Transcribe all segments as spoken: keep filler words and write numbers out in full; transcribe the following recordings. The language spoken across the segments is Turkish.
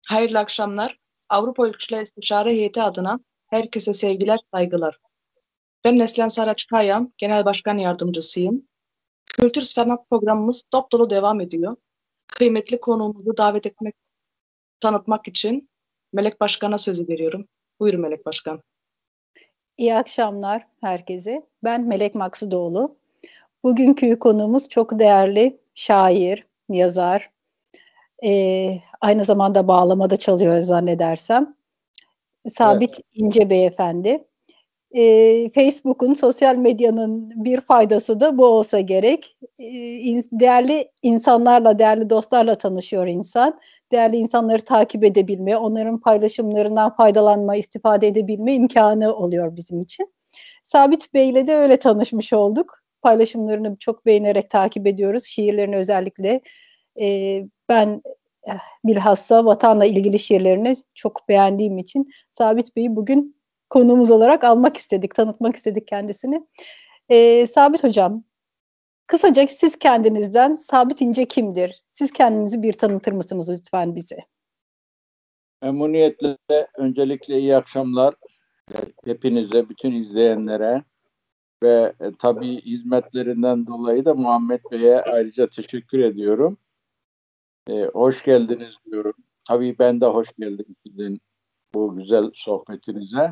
Hayırlı akşamlar. Avrupa Ülkücüler İstişare Heyeti adına herkese sevgiler, saygılar. Ben Neslihan Saraçkaya, Genel Başkan Yardımcısıyım. Kültür sanat programımız dop dolu devam ediyor. Kıymetli konuğumuzu davet etmek, tanıtmak için Melek Başkan'a sözü veriyorum. Buyurun Melek Başkan. İyi akşamlar herkese. Ben Melek Maksıdoğlu. Bugünkü konuğumuz çok değerli şair, yazar, e, aynı zamanda bağlamada çalıyor zannedersem. Sabit Evet. İnce Beyefendi. E, Facebook'un, sosyal medyanın bir faydası da bu olsa gerek. E, değerli insanlarla, değerli dostlarla tanışıyor insan. Değerli insanları takip edebilme, onların paylaşımlarından faydalanma, istifade edebilme imkanı oluyor bizim için. Sabit Bey'le de öyle tanışmış olduk. Paylaşımlarını çok beğenerek takip ediyoruz. Şiirlerini özellikle e, ben eh, bilhassa vatanla ilgili şiirlerini çok beğendiğim için Sabit Bey'i bugün konuğumuz olarak almak istedik, tanıtmak istedik kendisini. E, Sabit Hocam, kısaca siz kendinizden Sabit İnce kimdir? Siz kendinizi bir tanıtır mısınız lütfen bize? Memnuniyetle öncelikle iyi akşamlar hepinize, bütün izleyenlere ve e, tabii hizmetlerinden dolayı da Muhammed Bey'e ayrıca teşekkür ediyorum. E, hoş geldiniz diyorum. Tabii ben de hoş geldim sizin bu güzel sohbetinize.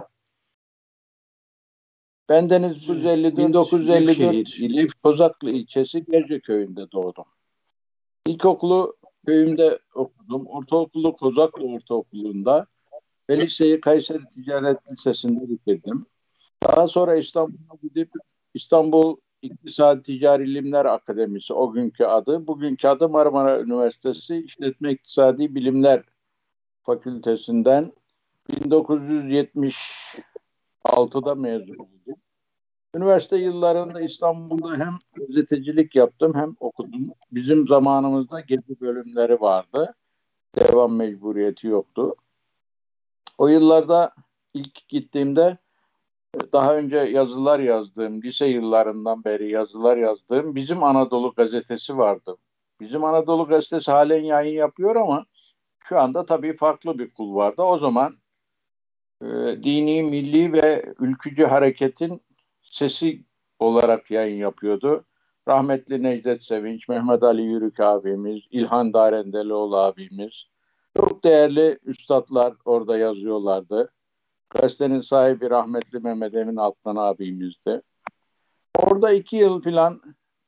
Bendeniz bin dokuz yüz elli dört ili Kozaklı ilçesi Gerce köyünde doğdum. İlkokulu köyümde okudum. Ortaokulu Kozaklı Ortaokulu'nda ve liseyi Kayseri Ticaret Lisesi'nde bitirdim. Daha sonra İstanbul'a gidip İstanbul İktisadi Ticari İlimler Akademisi, o günkü adı, bugünkü adı Marmara Üniversitesi İşletme İktisadi Bilimler Fakültesinden bin dokuz yüz yetmiş altıda mezun oldum. Üniversite yıllarında İstanbul'da hem gazetecilik yaptım hem okudum. Bizim zamanımızda gezi bölümleri vardı. Devam mecburiyeti yoktu. O yıllarda ilk gittiğimde daha önce yazılar yazdığım, lise yıllarından beri yazılar yazdığım Bizim Anadolu gazetesi vardı. Bizim Anadolu gazetesi halen yayın yapıyor ama şu anda tabii farklı bir kulvarda. O zaman e, dini, milli ve ülkücü hareketin sesi olarak yayın yapıyordu. Rahmetli Necdet Sevinç, Mehmet Ali Yürük abimiz, İlhan Darendeloğlu abimiz, çok değerli üstadlar orada yazıyorlardı. Gazetenin sahibi rahmetli Mehmet Emin Altman abimizdi. Orada iki yıl filan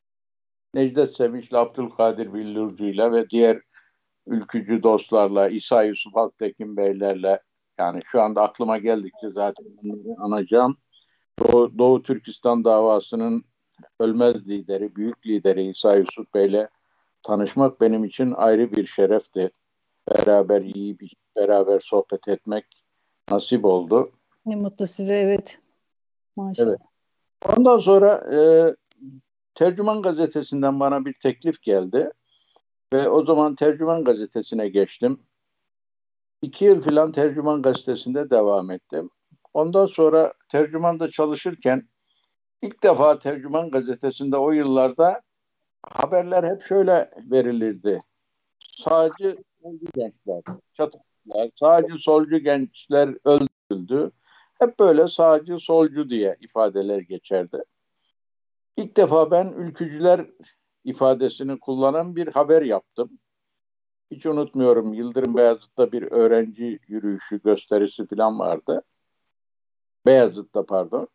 Necdet Sevinç'le, Abdülkadir Billurcu'yla ve diğer ülkücü dostlarla, İsa Yusuf Altekin Beylerle, yani şu anda aklıma geldikçe zaten bunları anacağım. Doğu, Doğu Türkistan davasının ölmez lideri, büyük lideri İsa Yusuf Bey'le tanışmak benim için ayrı bir şerefti. Beraber iyi bir beraber sohbet etmek nasip oldu. Ne mutlu size, evet. Maşallah. Evet. Ondan sonra e, Tercüman Gazetesi'nden bana bir teklif geldi ve o zaman Tercüman Gazetesi'ne geçtim. İki yıl filan Tercüman Gazetesi'nde devam ettim. Ondan sonra Tercüman'da çalışırken ilk defa Tercüman Gazetesi'nde o yıllarda haberler hep şöyle verilirdi. Sağcı solcu gençler, çatıştılar, sağcı solcu gençler öldürüldü. Hep böyle sağcı solcu diye ifadeler geçerdi. İlk defa ben ülkücüler ifadesini kullanan bir haber yaptım. Hiç unutmuyorum, Yıldırım Beyazıt'ta bir öğrenci yürüyüşü gösterisi falan vardı. Beyazıt'ta pardon.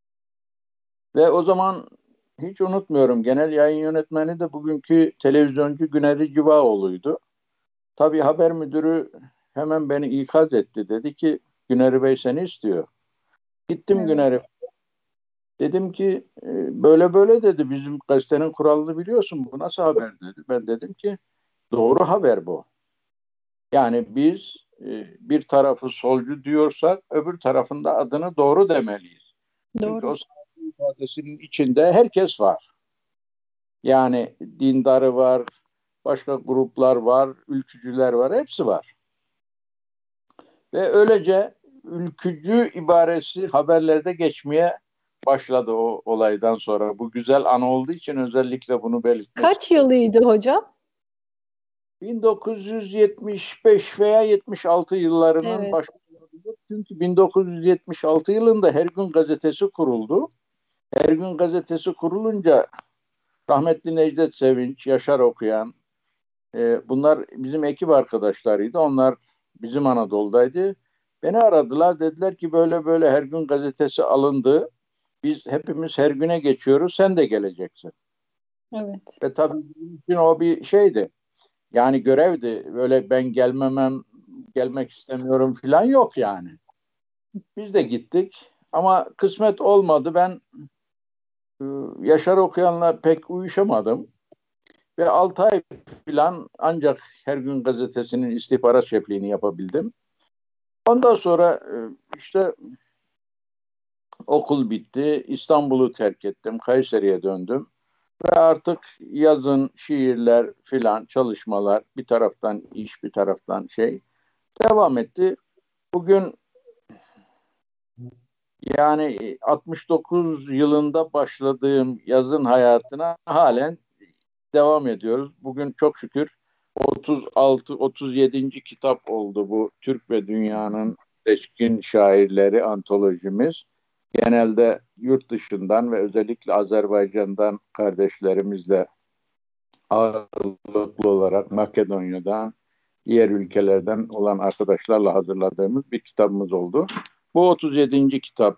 Ve o zaman hiç unutmuyorum, genel yayın yönetmeni de bugünkü televizyoncu Güneri Civaoğlu'ydu. Tabii haber müdürü hemen beni ikaz etti. Dedi ki Güneri Bey seni istiyor. Gittim evet. Güneri. Dedim ki böyle böyle dedi, bizim gazetenin kuralını biliyorsun, bu nasıl haber dedi. Ben dedim ki doğru haber bu. Yani biz bir tarafı solcu diyorsak öbür tarafında adını doğru demeliyiz. Doğru. Çünkü o solcu ifadesinin içinde herkes var. Yani dindarı var, başka gruplar var, ülkücüler var, hepsi var. Ve öylece ülkücü ibaresi haberlerde geçmeye başladı o olaydan sonra. Bu güzel an olduğu için özellikle bunu belirtmek Kaç istiyorum. yılıydı hocam? bin dokuz yüz yetmiş beş veya yetmiş altı yıllarının Evet. başında. Çünkü bin dokuz yüz yetmiş altı yılında Her Gün gazetesi kuruldu. Her Gün gazetesi kurulunca rahmetli Necdet Sevinç, Yaşar Okuyan, e, bunlar bizim ekip arkadaşlarıydı. Onlar bizim Anadolu'daydı. Beni aradılar, dediler ki böyle böyle Her Gün gazetesi alındı. Biz hepimiz her güne geçiyoruz, sen de geleceksin. Evet. Ve tabii bizim için o bir şeydi. Yani görevdi. Böyle ben gelmemem, gelmek istemiyorum falan yok yani. Biz de gittik ama kısmet olmadı. Ben e, Yaşar Okuyan'la pek uyuşamadım. Ve altı ay falan ancak Her Gün gazetesinin istihbarat şefliğini yapabildim. Ondan sonra e, işte okul bitti. İstanbul'u terk ettim. Kayseri'ye döndüm. Ve artık yazın şiirler filan çalışmalar, bir taraftan iş bir taraftan şey devam etti. Bugün yani altmış dokuz yılında başladığım yazın hayatına halen devam ediyoruz. Bugün çok şükür otuz altı otuz yedinci kitap oldu bu Türk ve Dünya'nın seçkin şairleri antolojimiz. Genelde yurt dışından ve özellikle Azerbaycan'dan kardeşlerimizle ağırlıklı olarak Makedonya'dan, diğer ülkelerden olan arkadaşlarla hazırladığımız bir kitabımız oldu. Bu otuz yedinci kitap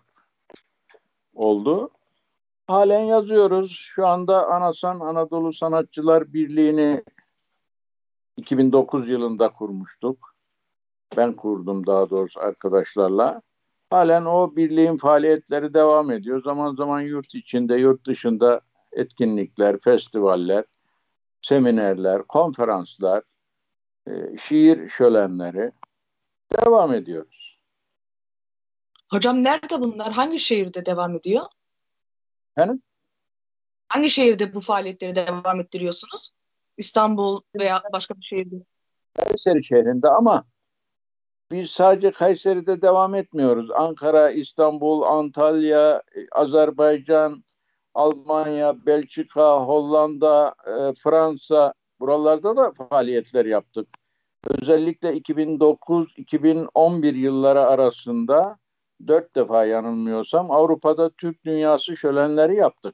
oldu. Halen yazıyoruz. Şu anda Anasan Anadolu Sanatçılar Birliği'ni iki bin dokuz yılında kurmuştuk. Ben kurdum daha doğrusu arkadaşlarla. Halen o birliğin faaliyetleri devam ediyor. Zaman zaman yurt içinde, yurt dışında etkinlikler, festivaller, seminerler, konferanslar, e, şiir şölenleri devam ediyoruz. Hocam nerede bunlar? Hangi şehirde devam ediyor? Efendim? Hangi şehirde bu faaliyetleri devam ettiriyorsunuz? İstanbul veya başka bir şehirde? Kayseri şehrinde ama biz sadece Kayseri'de devam etmiyoruz. Ankara, İstanbul, Antalya, Azerbaycan, Almanya, Belçika, Hollanda, e, Fransa buralarda da faaliyetler yaptık. Özellikle iki bin dokuz iki bin on bir yılları arasında dört defa yanılmıyorsam Avrupa'da Türk Dünyası şölenleri yaptık.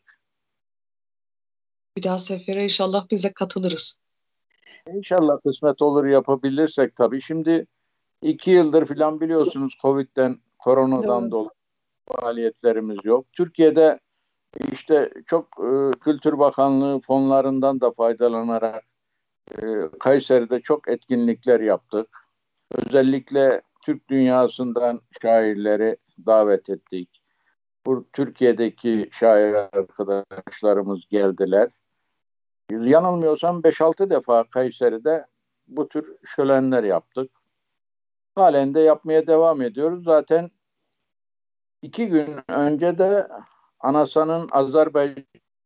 Bir daha sefere inşallah biz de katılırız. İnşallah kısmet olur yapabilirsek tabii. Şimdi iki yıldır falan biliyorsunuz Covid'den, koronadan Doğru. dolayı faaliyetlerimiz yok. Türkiye'de işte çok e, Kültür Bakanlığı fonlarından da faydalanarak e, Kayseri'de çok etkinlikler yaptık. Özellikle Türk dünyasından şairleri davet ettik. Bu Türkiye'deki şair arkadaşlarımız geldiler. Yanılmıyorsam beş altı defa Kayseri'de bu tür şölenler yaptık. Halen de yapmaya devam ediyoruz. Zaten iki gün önce de Anasan'ın Azerbaycan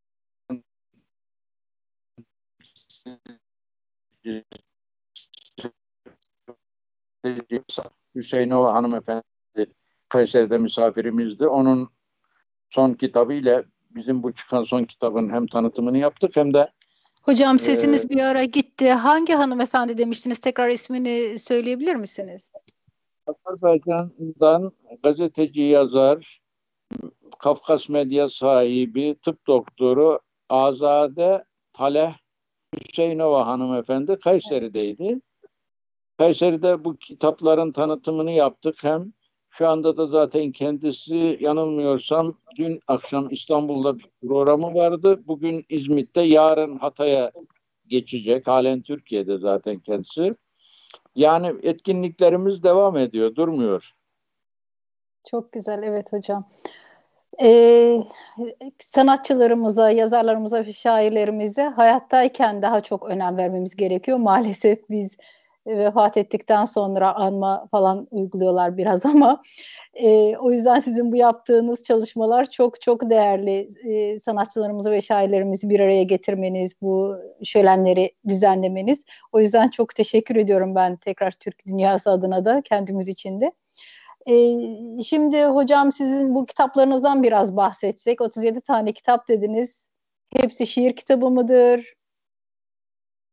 Hüseyinova hanımefendi Kayseri'de misafirimizdi. Onun son kitabı ile bizim bu çıkan son kitabın hem tanıtımını yaptık hem de Hocam sesiniz e, bir ara gitti. Hangi hanımefendi demiştiniz? Tekrar ismini söyleyebilir misiniz? Azerbaycan'dan gazeteci, yazar, Kafkas Medya sahibi, tıp doktoru Azade Taleh Hüseyinova hanımefendi Kayseri'deydi. Kayseri'de bu kitapların tanıtımını yaptık. Hem şu anda da zaten kendisi yanılmıyorsam dün akşam İstanbul'da bir programı vardı. Bugün İzmit'te, yarın Hatay'a geçecek. Halen Türkiye'de zaten kendisi. Yani etkinliklerimiz devam ediyor, durmuyor. Çok güzel, evet hocam. Ee, sanatçılarımıza, yazarlarımıza ve şairlerimize hayattayken daha çok önem vermemiz gerekiyor. Maalesef biz vefat ettikten sonra anma falan uyguluyorlar biraz ama e, o yüzden sizin bu yaptığınız çalışmalar çok çok değerli. E, sanatçılarımızı ve şairlerimizi bir araya getirmeniz, bu şölenleri düzenlemeniz. O yüzden çok teşekkür ediyorum ben tekrar Türk dünyası adına da, kendimiz için de. Ee, şimdi hocam sizin bu kitaplarınızdan biraz bahsetsek. otuz yedi tane kitap dediniz. Hepsi şiir kitabı mıdır?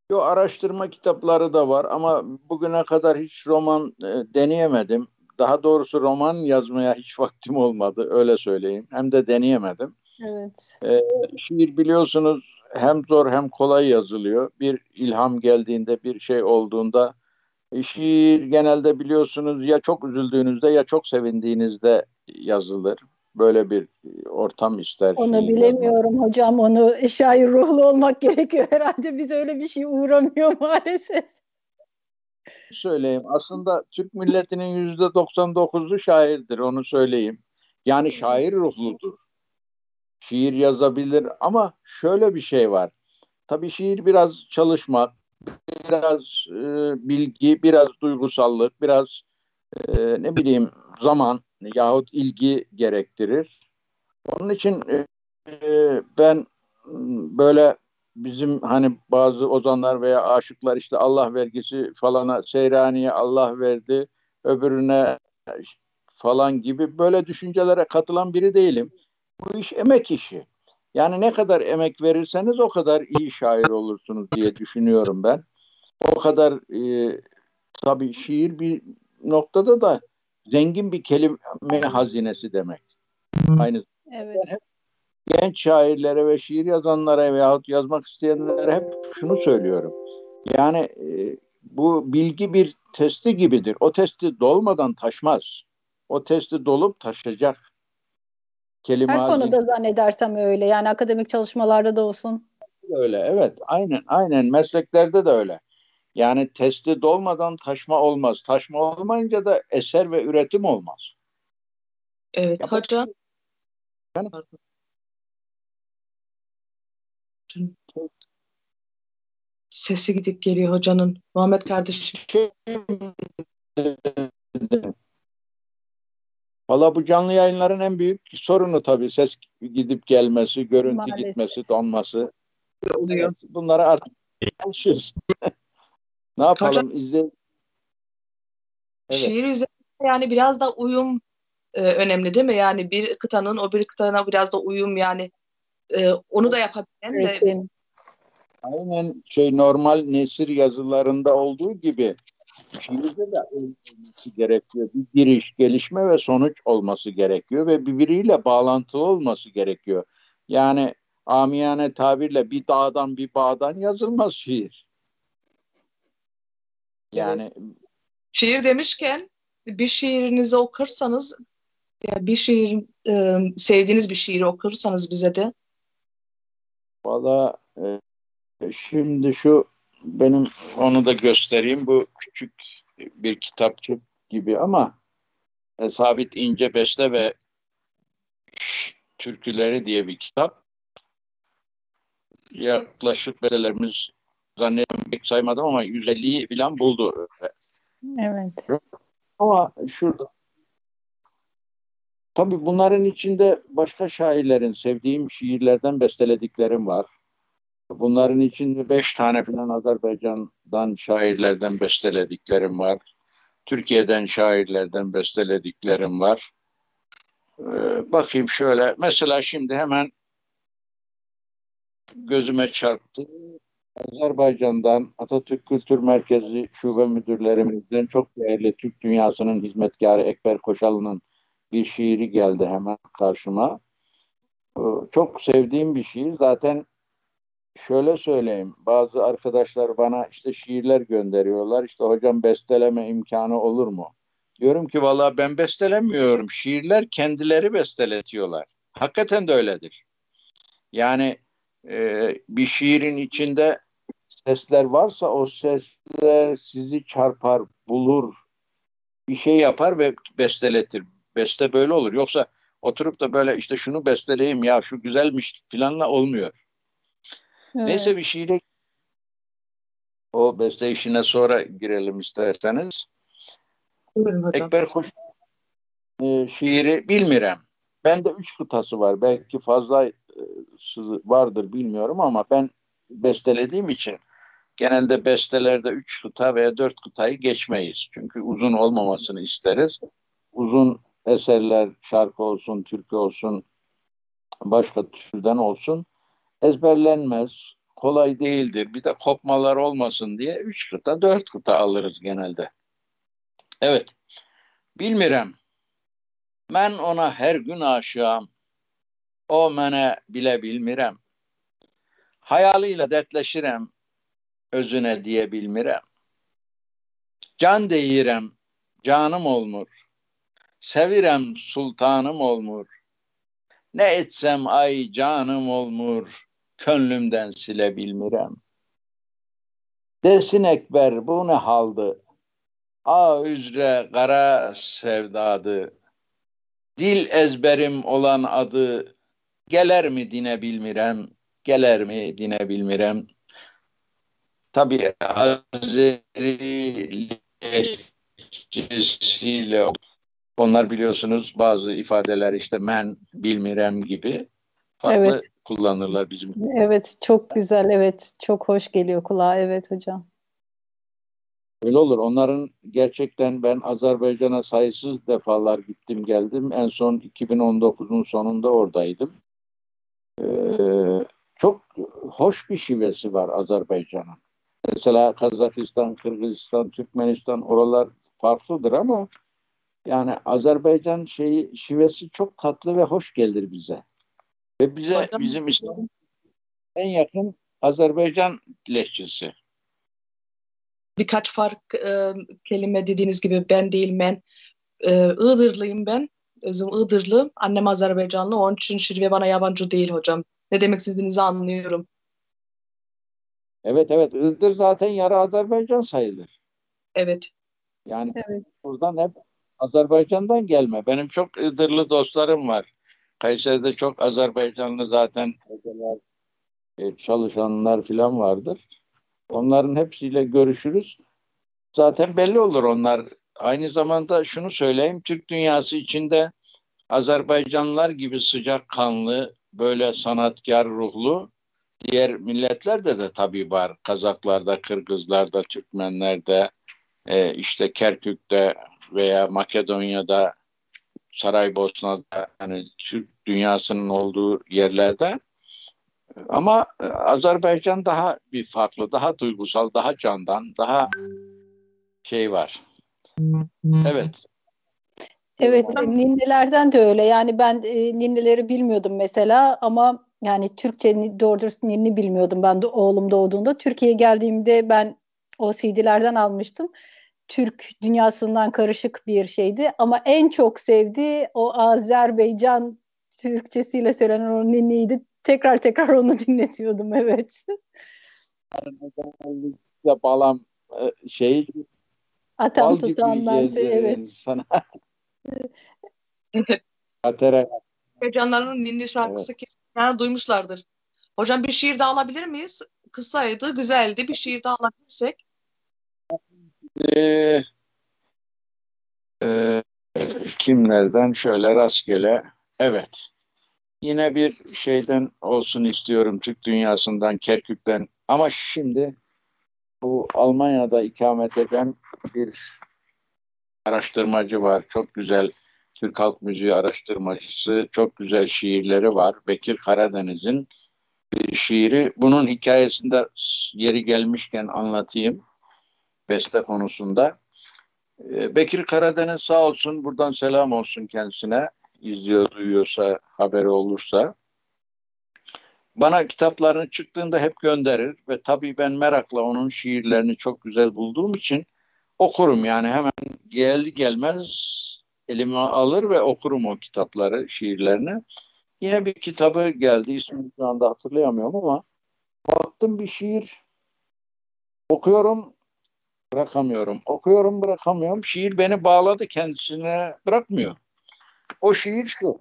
Yo, araştırma kitapları da var ama bugüne kadar hiç roman e, deneyemedim. Daha doğrusu roman yazmaya hiç vaktim olmadı, öyle söyleyeyim. Hem de deneyemedim. Evet. E, Şiir biliyorsunuz hem zor hem kolay yazılıyor. Bir ilham geldiğinde, bir şey olduğunda, e, şiir genelde biliyorsunuz ya çok üzüldüğünüzde ya çok sevindiğinizde yazılır. Böyle bir e, ortam ister Onu şiir yazmak. bilemiyorum hocam. Onu şair ruhlu olmak gerekiyor herhalde. Biz öyle bir şey uğramıyor maalesef. Söyleyeyim. Aslında Türk milletinin yüzde doksan dokuzu şairdir, onu söyleyeyim. Yani şair ruhludur. Şiir yazabilir ama şöyle bir şey var. Tabii şiir biraz çalışmak, biraz e, bilgi, biraz duygusallık, biraz e, ne bileyim zaman yahut ilgi gerektirir. Onun için e, e, ben m, böyle bizim hani bazı ozanlar veya aşıklar işte Allah vergisi falana Seyrani'ye Allah verdi, öbürüne falan gibi böyle düşüncelere katılan biri değilim. Bu iş emek işi. Yani ne kadar emek verirseniz o kadar iyi şair olursunuz diye düşünüyorum ben. O kadar e, tabii şiir bir noktada da zengin bir kelime hazinesi demek. Aynı Evet. genç şairlere ve şiir yazanlara veyahut yazmak isteyenlere hep şunu söylüyorum. Yani e, bu bilgi bir testi gibidir. O testi dolmadan taşmaz. O testi dolup taşacak. Kelime Her hazine konuda zannedersem öyle. Yani akademik çalışmalarda da olsun. öyle. Evet, aynen, aynen. Mesleklerde de öyle. Yani testi dolmadan taşma olmaz. Taşma olmayınca da eser ve üretim olmaz. Evet Ya bu hocam. yani Sesi gidip geliyor hocanın. Muhammed kardeşim. şey, valla bu canlı yayınların en büyük sorunu tabii ses gidip gelmesi, görüntü Maalesef. gitmesi, donması. Evet, Oluyor. bunlara artık alışıyoruz. Ne Hocam yapalım? İzle. Evet. şiir üzerine yani biraz da uyum e, önemli değil mi? Yani bir kıtanın o bir kıtana biraz da uyum yani e, onu da yapabilen de Üretim. Aynen şey normal nesir yazılarında olduğu gibi şiirde de olması gerekiyor. Bir giriş, gelişme ve sonuç olması gerekiyor ve birbiriyle bağlantılı olması gerekiyor. Yani amiyane tabirle bir dağdan bir bağdan yazılmaz şiir. evet. Yani Şiir demişken bir şiirinizi okursanız ya bir şiir e, sevdiğiniz bir şiiri okursanız bize de. valla e, şimdi şu benim onu da göstereyim. Bu küçük bir kitapçık gibi ama e, Sabit İnce Beste ve Türküleri diye bir kitap. Yaklaşık bestelerimiz zannediyorum pek saymadım ama yüz elliyi falan buldu. Evet. Ama şurada tabii bunların içinde başka şairlerin sevdiğim şiirlerden bestelediklerim var. Bunların içinde beş tane falan Azerbaycan'dan şairlerden bestelediklerim var. Türkiye'den şairlerden bestelediklerim var. Ee, bakayım şöyle. Mesela şimdi hemen gözüme çarptı. Azerbaycan'dan Atatürk Kültür Merkezi şube müdürlerimizden çok değerli Türk dünyasının hizmetkarı Ekber Koşalı'nın bir şiiri geldi hemen karşıma. Ee, Çok sevdiğim bir şiir. Zaten şöyle söyleyeyim. Bazı arkadaşlar bana işte şiirler gönderiyorlar. İşte hocam besteleme imkanı olur mu? Diyorum ki vallahi ben bestelemiyorum. Şiirler kendileri besteletiyorlar. Hakikaten de öyledir. Yani e, bir şiirin içinde sesler varsa o sesler sizi çarpar, bulur, bir şey yapar ve besteletir. Beste böyle olur. Yoksa oturup da böyle işte şunu besteleyeyim ya şu güzelmiş filanla olmuyor. Evet. Neyse bir şiire o beste işine sonra girelim isterseniz. Buyurun hocam. Ekber Koç e, şiiri bilmirem. Bende üç kıtası var. Belki fazla e, vardır bilmiyorum ama ben bestelediğim için genelde bestelerde üç kıta veya dört kıtayı geçmeyiz. Çünkü uzun olmamasını isteriz. Uzun eserler, şarkı olsun, türkü olsun, başka türden olsun ezberlenmez, kolay değildir. Bir de kopmalar olmasın diye üç kıta, dört kıta alırız genelde. Evet. Bilmirem. Ben ona her gün aşığım. O mene bile bilmirem. Hayalıyla dertleşirem. Özüne diye bilmirem. Can deyirem. Canım olmur. Sevirem sultanım olmur. Ne etsem ay canım olmur. Könlümden sile bilmirem. Desin ekber bu ne haldı? A üzre kara sevdadı. Dil ezberim olan adı. Geler mi dine bilmirem. Geler mi dine bilmirem. Tabii Azeri lehçesiyle onlar biliyorsunuz bazı ifadeler işte men, bilmirem gibi farklı Evet. kullanırlar bizim. Evet, çok güzel. Evet, çok hoş geliyor kulağa. Evet hocam. Öyle olur. Onların gerçekten ben Azerbaycan'a sayısız defalar gittim geldim. En son iki bin on dokuzun sonunda oradaydım. Ee, çok hoş bir şivesi var Azerbaycan'ın. Mesela Kazakistan, Kırgızistan, Türkmenistan oralar farklıdır ama yani Azerbaycan şeyi şivesi çok tatlı ve hoş gelir bize. Ve bize Hocam, bizim İslam en yakın Azerbaycan lehçesi. birkaç fark e, kelime dediğiniz gibi ben değil men. E, Iğdırlıyım ben. Özüm Iğdırlı. Annem Azerbaycanlı. Onun için şive bana yabancı değil hocam. Ne demek istediğinizi anlıyorum. Evet evet Iğdır zaten yarı Azerbaycan sayılır. Evet. Yani Evet. buradan hep Azerbaycan'dan gelme. Benim çok Iğdırlı dostlarım var. Kayseri'de çok Azerbaycanlı zaten hocalar, e, çalışanlar falan vardır. Onların hepsiyle görüşürüz. Zaten belli olur onlar. Aynı zamanda şunu söyleyeyim, Türk dünyası içinde Azerbaycanlılar gibi sıcakkanlı, böyle sanatkar ruhlu diğer milletlerde de tabii var. Kazaklarda, Kırgızlarda, Türkmenlerde, e, işte Kerkük'te veya Makedonya'da, Saraybosna'da, yani Türk dünyasının olduğu yerlerde. Ama e, Azerbaycan daha bir farklı, daha duygusal, daha candan, daha şey var. Evet. Evet, e, ninnilerden de öyle. Yani ben e, ninnileri bilmiyordum mesela ama yani Türkçe ni- doğru dürüst ninni bilmiyordum. Ben de oğlum doğduğunda Türkiye'ye geldiğimde ben o C D'lerden almıştım. Türk dünyasından karışık bir şeydi ama en çok sevdiği o Azerbaycan Türkçesiyle söylenen o ninniydi. Tekrar tekrar onu dinletiyordum, evet. Balam e, şey Atam bal tutan gibi bense, gezdirin evet. sana. Katere. Azerbaycanların ninni Evet. şarkısı kesin yani duymuşlardır. Hocam bir şiir daha alabilir miyiz? Kısaydı, güzeldi. Bir şiir daha alabilirsek. Ee, e, kimlerden şöyle rastgele. Evet. Yine bir şeyden olsun istiyorum. Türk dünyasından, Kerkük'ten. Ama şimdi bu Almanya'da ikamet eden bir araştırmacı var. Çok güzel Türk halk müziği araştırmacısı. Çok güzel şiirleri var. Bekir Karadeniz'in bir şiiri. Bunun hikayesinde yeri gelmişken anlatayım. Beste konusunda. Ee, Bekir Karadeniz sağ olsun. Buradan selam olsun kendisine. İzliyor, duyuyorsa, haberi olursa. Bana kitaplarını çıktığında hep gönderir ve tabii ben merakla onun şiirlerini çok güzel bulduğum için okurum yani hemen geldi gelmez elime alır ve okurum o kitapları, şiirlerini. Yine bir kitabı geldi, ismini şu anda hatırlayamıyorum ama baktım bir şiir okuyorum, bırakamıyorum. Okuyorum, bırakamıyorum. Şiir beni bağladı kendisine, bırakmıyor. O şiir şu.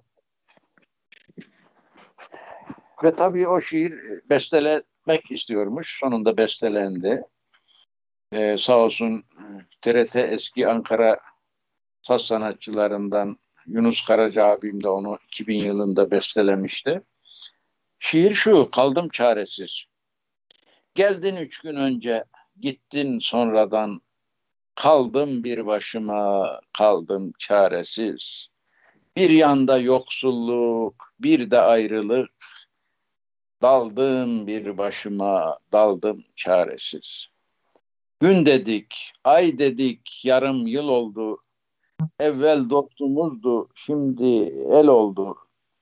Ve tabii o şiir bestelemek istiyormuş. Sonunda bestelendi. Ee, sağ olsun T R T eski Ankara saz sanatçılarından Yunus Karaca abim de onu iki bin yılında bestelemişti. Şiir şu: kaldım çaresiz. Geldin üç gün önce, gittin sonradan. Kaldım bir başıma, kaldım çaresiz. Bir yanda yoksulluk, bir de ayrılık. daldım bir başıma, daldım çaresiz. Gün dedik, ay dedik, yarım yıl oldu. Evvel dostumuzdu, şimdi el oldu.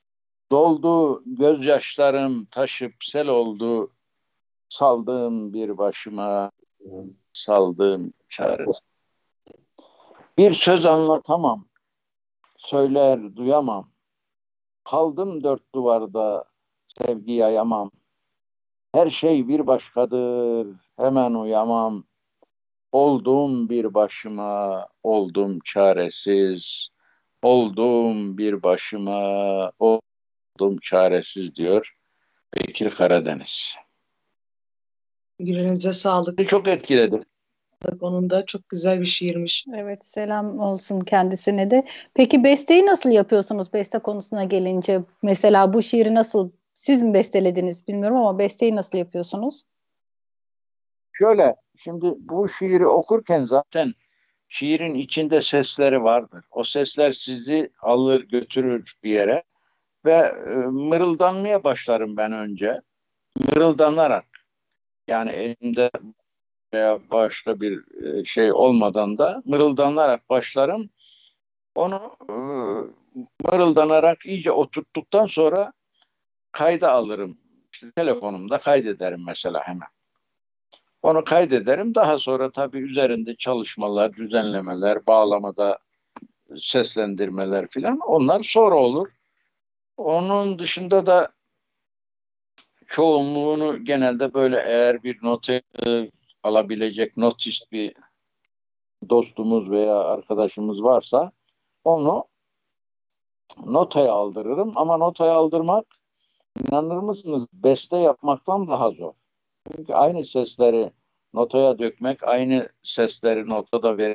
Doldu gözyaşlarım taşıp sel oldu. Saldım bir başıma, saldım çaresiz. Bir söz anlatamam, söyler duyamam. Kaldım dört duvarda, sevgi yayamam. Her şey bir başkadır, hemen uyamam. Oldum bir başıma, oldum çaresiz. Oldum bir başıma, oldum çaresiz diyor Bekir Karadeniz. Yüreğinize sağlık. Çok etkiledi. Onun da çok güzel bir şiirmiş. Evet, selam olsun kendisine de. Peki besteyi nasıl yapıyorsunuz beste konusuna gelince? Mesela bu şiiri nasıl, siz mi bestelediniz bilmiyorum ama besteyi nasıl yapıyorsunuz? Şöyle, şimdi bu şiiri okurken zaten şiirin içinde sesleri vardır. O sesler sizi alır götürür bir yere ve e, mırıldanmaya başlarım ben önce. Mırıldanarak, yani elimde veya başka bir e, şey olmadan da mırıldanarak başlarım. Onu e, mırıldanarak iyice oturttuktan sonra kayda alırım. İşte telefonumda kaydederim mesela hemen. Onu kaydederim. Daha sonra tabii üzerinde çalışmalar, düzenlemeler, bağlamada seslendirmeler filan onlar sonra olur. Onun dışında da çoğunluğunu genelde böyle eğer bir nota e, alabilecek notist bir dostumuz veya arkadaşımız varsa onu notaya aldırırım. Ama notaya aldırmak, inanır mısınız, beste yapmaktan daha zor. Çünkü aynı sesleri notaya dökmek, aynı sesleri notada verip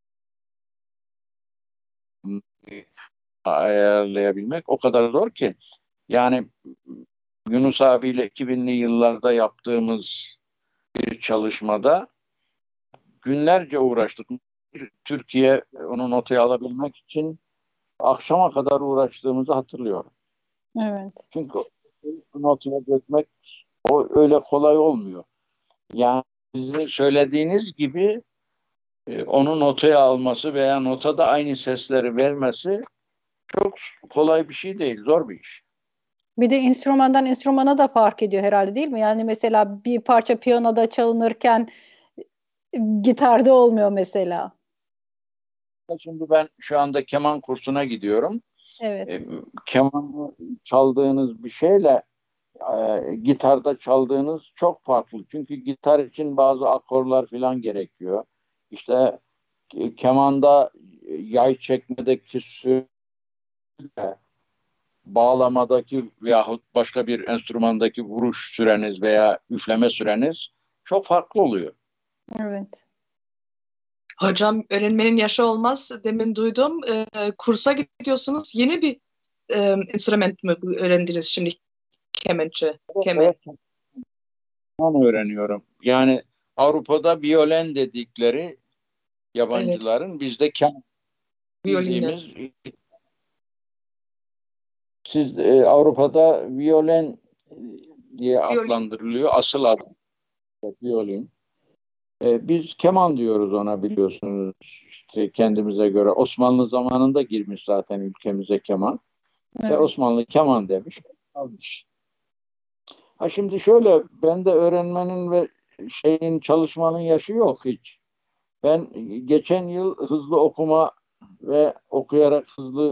ayarlayabilmek o kadar zor ki. Yani Yunus abiyle iki binli yıllarda yaptığımız bir çalışmada günlerce uğraştık. Türkiye onu notaya alabilmek için akşama kadar uğraştığımızı hatırlıyorum. Evet. Çünkü notaya dökmek o öyle kolay olmuyor. Yani sizin söylediğiniz gibi e, onu notaya alması veya notada aynı sesleri vermesi çok kolay bir şey değil, zor bir iş. Bir de enstrümandan enstrümana da fark ediyor herhalde, değil mi? Yani mesela bir parça piyanoda çalınırken gitarda olmuyor mesela. Şimdi ben şu anda keman kursuna gidiyorum. Evet. E, keman çaldığınız bir şeyle e, gitarda çaldığınız çok farklı. Çünkü gitar için bazı akorlar falan gerekiyor. İşte e, kemanda e, yay çekmedeki süre, bağlamadaki veyahut başka bir enstrümandaki vuruş süreniz veya üfleme süreniz çok farklı oluyor. Evet. Hocam öğrenmenin yaşı olmaz. Demin duydum. E, kursa gidiyorsunuz. Yeni bir e, enstrüman mı öğrendiniz şimdi? Kemençe. Kemen. Evet, onu öğreniyorum. Yani Avrupa'da violin dedikleri yabancıların, evet, bizde keman Violinle. bildiğimiz. Siz e, Avrupa'da violin diye adlandırılıyor. Asıl adı violin. E, biz keman diyoruz ona, biliyorsunuz. İşte kendimize göre. Osmanlı zamanında girmiş zaten ülkemize keman. Evet. Ve Osmanlı keman demiş. Almış. Ha şimdi şöyle, ben de öğrenmenin ve şeyin çalışmanın yaşı yok hiç. Ben geçen yıl hızlı okuma ve okuyarak hızlı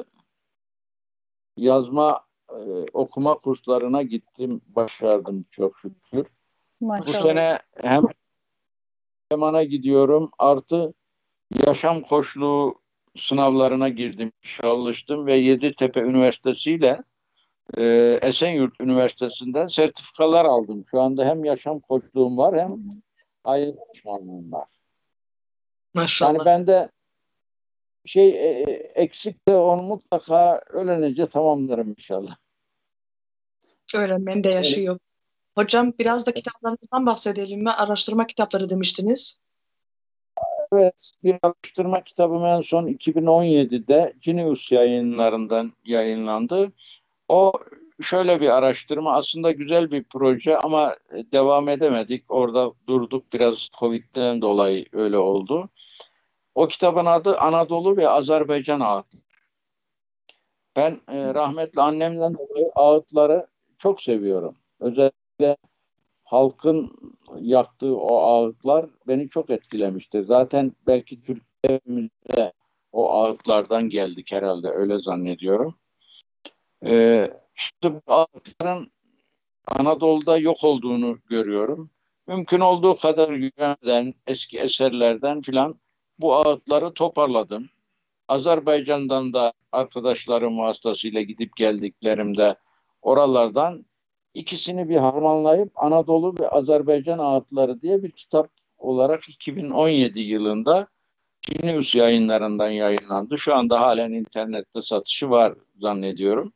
yazma e, okuma kurslarına gittim. Başardım çok şükür. Maşallah. Bu sene hem kemana gidiyorum, artı yaşam koçluğu sınavlarına girdim, çalıştım ve Yeditepe Üniversitesi ile e, Esenyurt Üniversitesi'nden sertifikalar aldım. Şu anda hem yaşam koçluğum var hem ayrı danışmanlığım var. Maşallah. Yani ben de şey e, eksik de onu mutlaka öğrenince tamamlarım inşallah. Öğrenmenin de yaşı yok. Hocam biraz da kitaplarınızdan bahsedelim mi? Araştırma kitapları demiştiniz. Evet, bir araştırma kitabım en son iki bin on yedide Cineus yayınlarından yayınlandı. O şöyle bir araştırma, aslında güzel bir proje ama devam edemedik. Orada durduk, biraz Covid'den dolayı öyle oldu. O kitabın adı Anadolu ve Azerbaycan Ağıtları. Ben e, rahmetli annemden dolayı ağıtları çok seviyorum. Özellikle halkın yaktığı o ağıtlar beni çok etkilemiştir. Zaten belki Türkiye'mizde o ağıtlardan geldik herhalde, öyle zannediyorum. Ee, işte bu ağıtların Anadolu'da yok olduğunu görüyorum. Mümkün olduğu kadar Yunan'dan, eski eserlerden filan bu ağıtları toparladım. Azerbaycan'dan da arkadaşlarım vasıtasıyla gidip geldiklerimde oralardan ikisini bir harmanlayıp Anadolu ve Azerbaycan Ağıtları diye bir kitap olarak iki bin on yedi yılında Genius yayınlarından yayınlandı. Şu anda halen internette satışı var zannediyorum.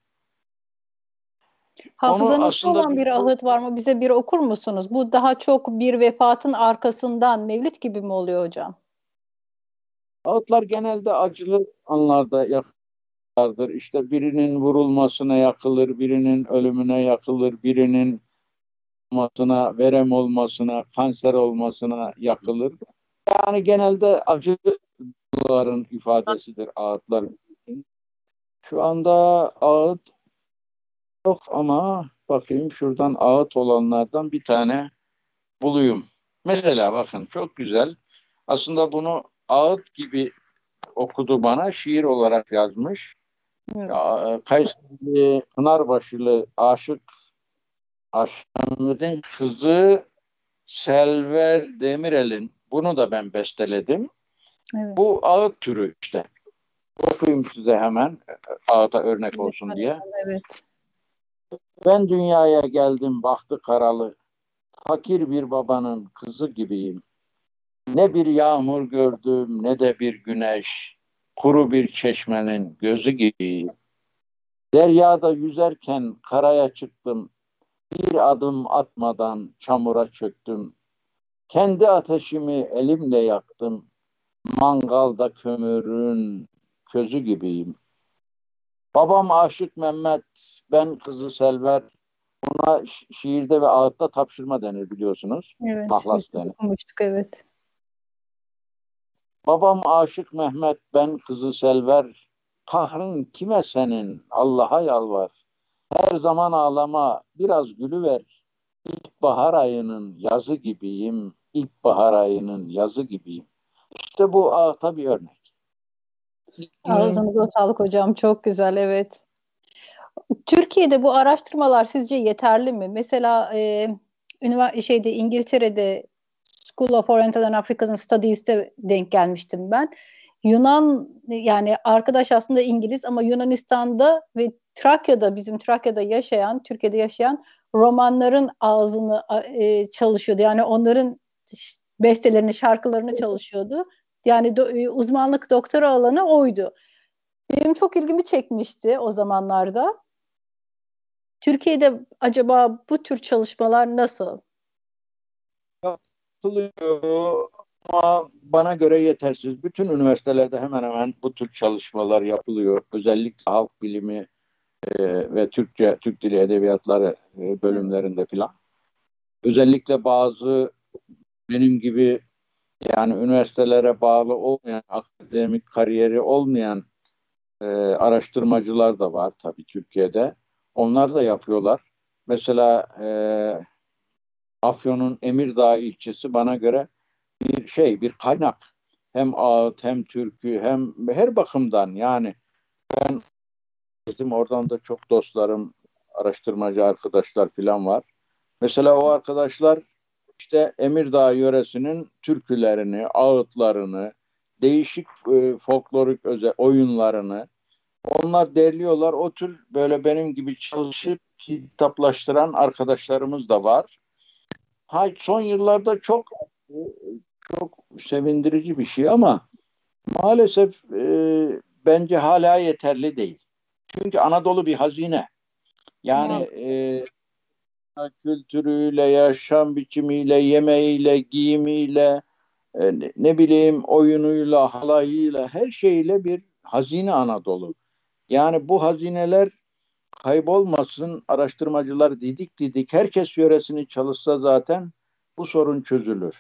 Hafızanızda olan bir ahıt var mı? Bize bir okur musunuz? Bu daha çok bir vefatın arkasından mevlid gibi mi oluyor hocam? Ağıtlar genelde acılı anlarda yakılırdır. İşte birinin vurulmasına yakılır, birinin ölümüne yakılır, birinin olmasına, verem olmasına, kanser olmasına yakılır. Yani genelde acıların ifadesidir ağıtlar. Şu anda ağıt yok ama bakayım şuradan ağıt olanlardan bir tane bulayım. Mesela bakın, çok güzel. Aslında bunu ağıt gibi okudu bana, şiir olarak yazmış. Evet. Kayseri Pınarbaşılı aşık Aşkım'ın kızı Selver Demirel'in, bunu da ben besteledim. Evet. Bu ağıt türü işte. Okuyayım size hemen, ağıta örnek olsun diye. Evet. Ben dünyaya geldim bahtı karalı, fakir bir babanın kızı gibiyim. Ne bir yağmur gördüm ne de bir güneş, kuru bir çeşmenin gözü gibiyim. Deryada yüzerken karaya çıktım, bir adım atmadan çamura çöktüm. Kendi ateşimi elimle yaktım, mangalda kömürün közü gibiyim. Babam Aşık Mehmet, ben kızı Selver. Buna şi- şiirde ve ağıtta tapşırma denir, biliyorsunuz. Evet. Mahlas denir. Okumuştuk, evet. Babam Aşık Mehmet, ben kızı Selver. Kahrın kime senin, Allah'a yalvar. Her zaman ağlama, biraz gülüver. İlkbahar ayının yazı gibiyim, ilkbahar ayının yazı gibiyim. İşte bu ağıta bir örnek. Ağzınıza sağlık hocam. Çok güzel, evet. Türkiye'de bu araştırmalar sizce yeterli mi? Mesela e, ünivers- şeyde İngiltere'de School of Oriental and African Studies'te denk gelmiştim ben. Yunan, yani arkadaş aslında İngiliz ama Yunanistan'da ve Trakya'da, bizim Trakya'da yaşayan, Türkiye'de yaşayan romanların ağzını e, çalışıyordu. Yani onların bestelerini, şarkılarını çalışıyordu. Yani do, uzmanlık doktora alanı oydu. Benim çok ilgimi çekmişti o zamanlarda. Türkiye'de acaba bu tür çalışmalar nasıl? Yapılıyor ama bana göre yetersiz. Bütün üniversitelerde hemen hemen bu tür çalışmalar yapılıyor. Özellikle halk bilimi e, ve Türkçe, Türk Dili Edebiyatları e, bölümlerinde filan. Özellikle bazı benim gibi, yani üniversitelere bağlı olmayan, akademik kariyeri olmayan e, araştırmacılar da var tabii Türkiye'de. Onlar da yapıyorlar. Mesela e, Afyon'un Emirdağ ilçesi bana göre bir şey, bir kaynak. Hem ağıt, hem türkü, hem her bakımdan. Yani ben bizim oradan da çok dostlarım, araştırmacı arkadaşlar falan var. Mesela o arkadaşlar işte Emirdağ yöresinin türkülerini, ağıtlarını, değişik e, folklorik özel oyunlarını onlar derliyorlar. O tür böyle benim gibi çalışıp kitaplaştıran arkadaşlarımız da var. Ha, son yıllarda çok çok sevindirici bir şey ama maalesef e, bence hala yeterli değil. Çünkü Anadolu bir hazine. Yani e, kültürüyle, yaşam biçimiyle, yemeğiyle, giyimiyle, e, ne, ne bileyim oyunuyla, halayıyla, her şeyle bir hazine Anadolu. Yani bu hazineler kaybolmasın, araştırmacılar didik didik, herkes yöresini çalışsa zaten bu sorun çözülür.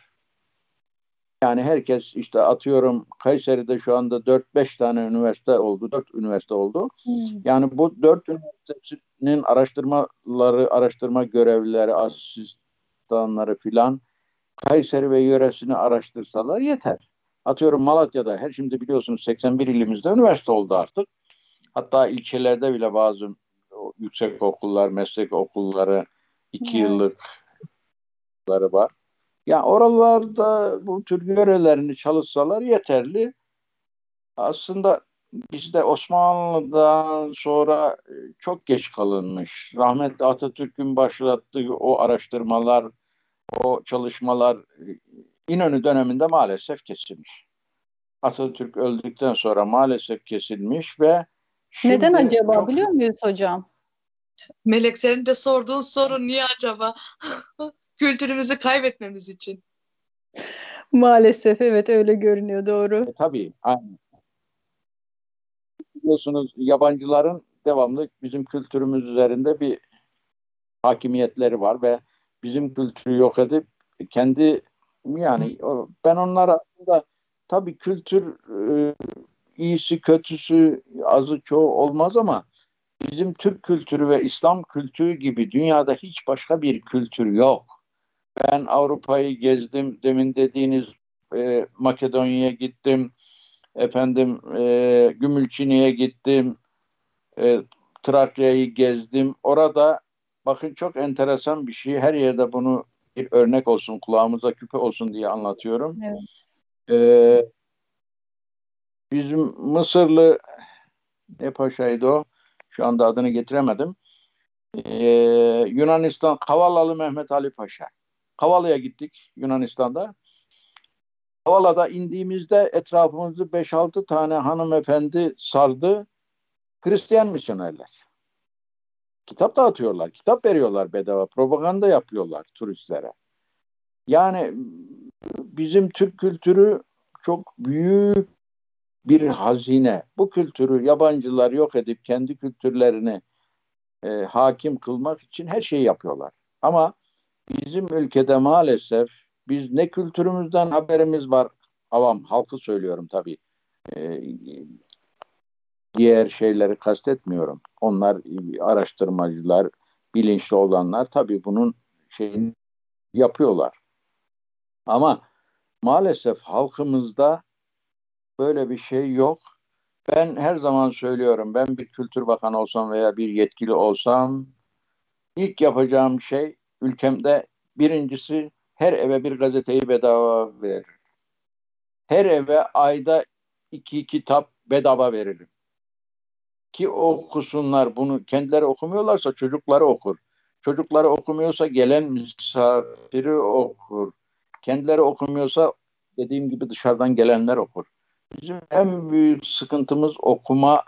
Yani herkes işte atıyorum Kayseri'de şu anda dört beş tane üniversite oldu, dört üniversite oldu. Hmm. Yani bu dört üniversitenin araştırmaları, araştırma görevlileri, asistanları filan Kayseri ve yöresini araştırsalar yeter. Atıyorum Malatya'da, her şimdi biliyorsunuz seksen bir ilimizde üniversite oldu artık. Hatta ilçelerde bile bazı yüksek okullar, meslek okulları, iki evet. yıllıkları var. Ya oralarda bu tür yörelerini çalışsalar yeterli. Aslında bizde Osmanlı'dan sonra çok geç kalınmış. Rahmetli Atatürk'ün başlattığı o araştırmalar, o çalışmalar İnönü döneminde maalesef kesilmiş. Atatürk öldükten sonra maalesef kesilmiş ve neden acaba çok... biliyor muyuz hocam? Melek, senin de sorduğun soru niye acaba? Kültürümüzü kaybetmemiz için. Maalesef evet, öyle görünüyor, doğru. E, tabii. Aynen. Biliyorsunuz yabancıların devamlı bizim kültürümüz üzerinde bir hakimiyetleri var ve bizim kültürü yok edip kendi, yani ben onlara aslında tabii kültür e, iyisi kötüsü azı çoğu olmaz ama bizim Türk kültürü ve İslam kültürü gibi dünyada hiç başka bir kültür yok. Ben Avrupa'yı gezdim, demin dediğiniz e, Makedonya'ya gittim, efendim e, Gümülcine'ye gittim, e, Trakya'yı gezdim. Orada bakın çok enteresan bir şey. Her yerde bunu bir örnek olsun, kulağımıza küpe olsun diye anlatıyorum. Evet. E, bizim Mısırlı ne paşaydı o? Şu anda adını getiremedim. Ee, Yunanistan Kavalalı Mehmet Ali Paşa. Kavala'ya gittik Yunanistan'da. Kavala'da indiğimizde etrafımızı beş altı tane hanımefendi sardı. Hristiyan misyonerler. Kitap dağıtıyorlar, kitap veriyorlar bedava, propaganda yapıyorlar turistlere. Yani bizim Türk kültürü çok büyük bir hazine. Bu kültürü yabancılar yok edip kendi kültürlerini e, hakim kılmak için her şeyi yapıyorlar. Ama bizim ülkede maalesef biz ne kültürümüzden haberimiz var, avam halkı söylüyorum tabii. E, diğer şeyleri kastetmiyorum. Onlar araştırmacılar, bilinçli olanlar tabii bunun şeyini yapıyorlar. Ama maalesef halkımızda böyle bir şey yok. Ben her zaman söylüyorum, ben bir kültür bakanı olsam veya bir yetkili olsam ilk yapacağım şey ülkemde birincisi her eve bir gazeteyi bedava verir. Her eve ayda iki kitap bedava veririm. Ki okusunlar, bunu kendileri okumuyorlarsa çocukları okur. Çocukları okumuyorsa gelen misafiri okur. Kendileri okumuyorsa dediğim gibi dışarıdan gelenler okur. Bizim en büyük sıkıntımız okuma,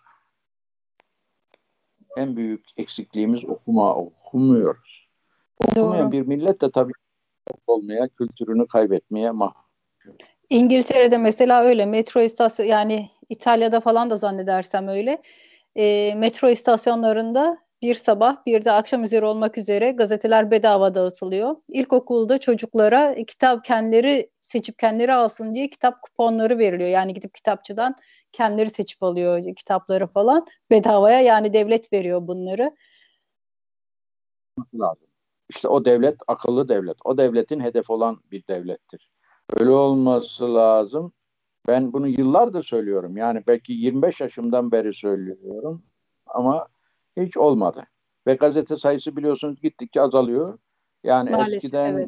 en büyük eksikliğimiz okuma, okumuyoruz. Okumayan bir millet de tabii olmaya, kültürünü kaybetmeye mahkum. İngiltere'de mesela öyle metro istasyon, yani İtalya'da falan da zannedersem öyle. E, metro istasyonlarında bir sabah bir de akşam üzeri olmak üzere gazeteler bedava dağıtılıyor. İlkokulda çocuklara kitap kendileri seçip kendileri alsın diye kitap kuponları veriliyor. Yani gidip kitapçıdan kendileri seçip alıyor kitapları falan bedavaya, yani devlet veriyor bunları. Lazım. İşte o devlet akıllı devlet. O devletin hedef olan bir devlettir. Öyle olması lazım. Ben bunu yıllardır söylüyorum. Yani belki yirmi beş yaşımdan beri söylüyorum. Ama hiç olmadı. Ve gazete sayısı biliyorsunuz gittikçe azalıyor. Yani maalesef, eskiden evet.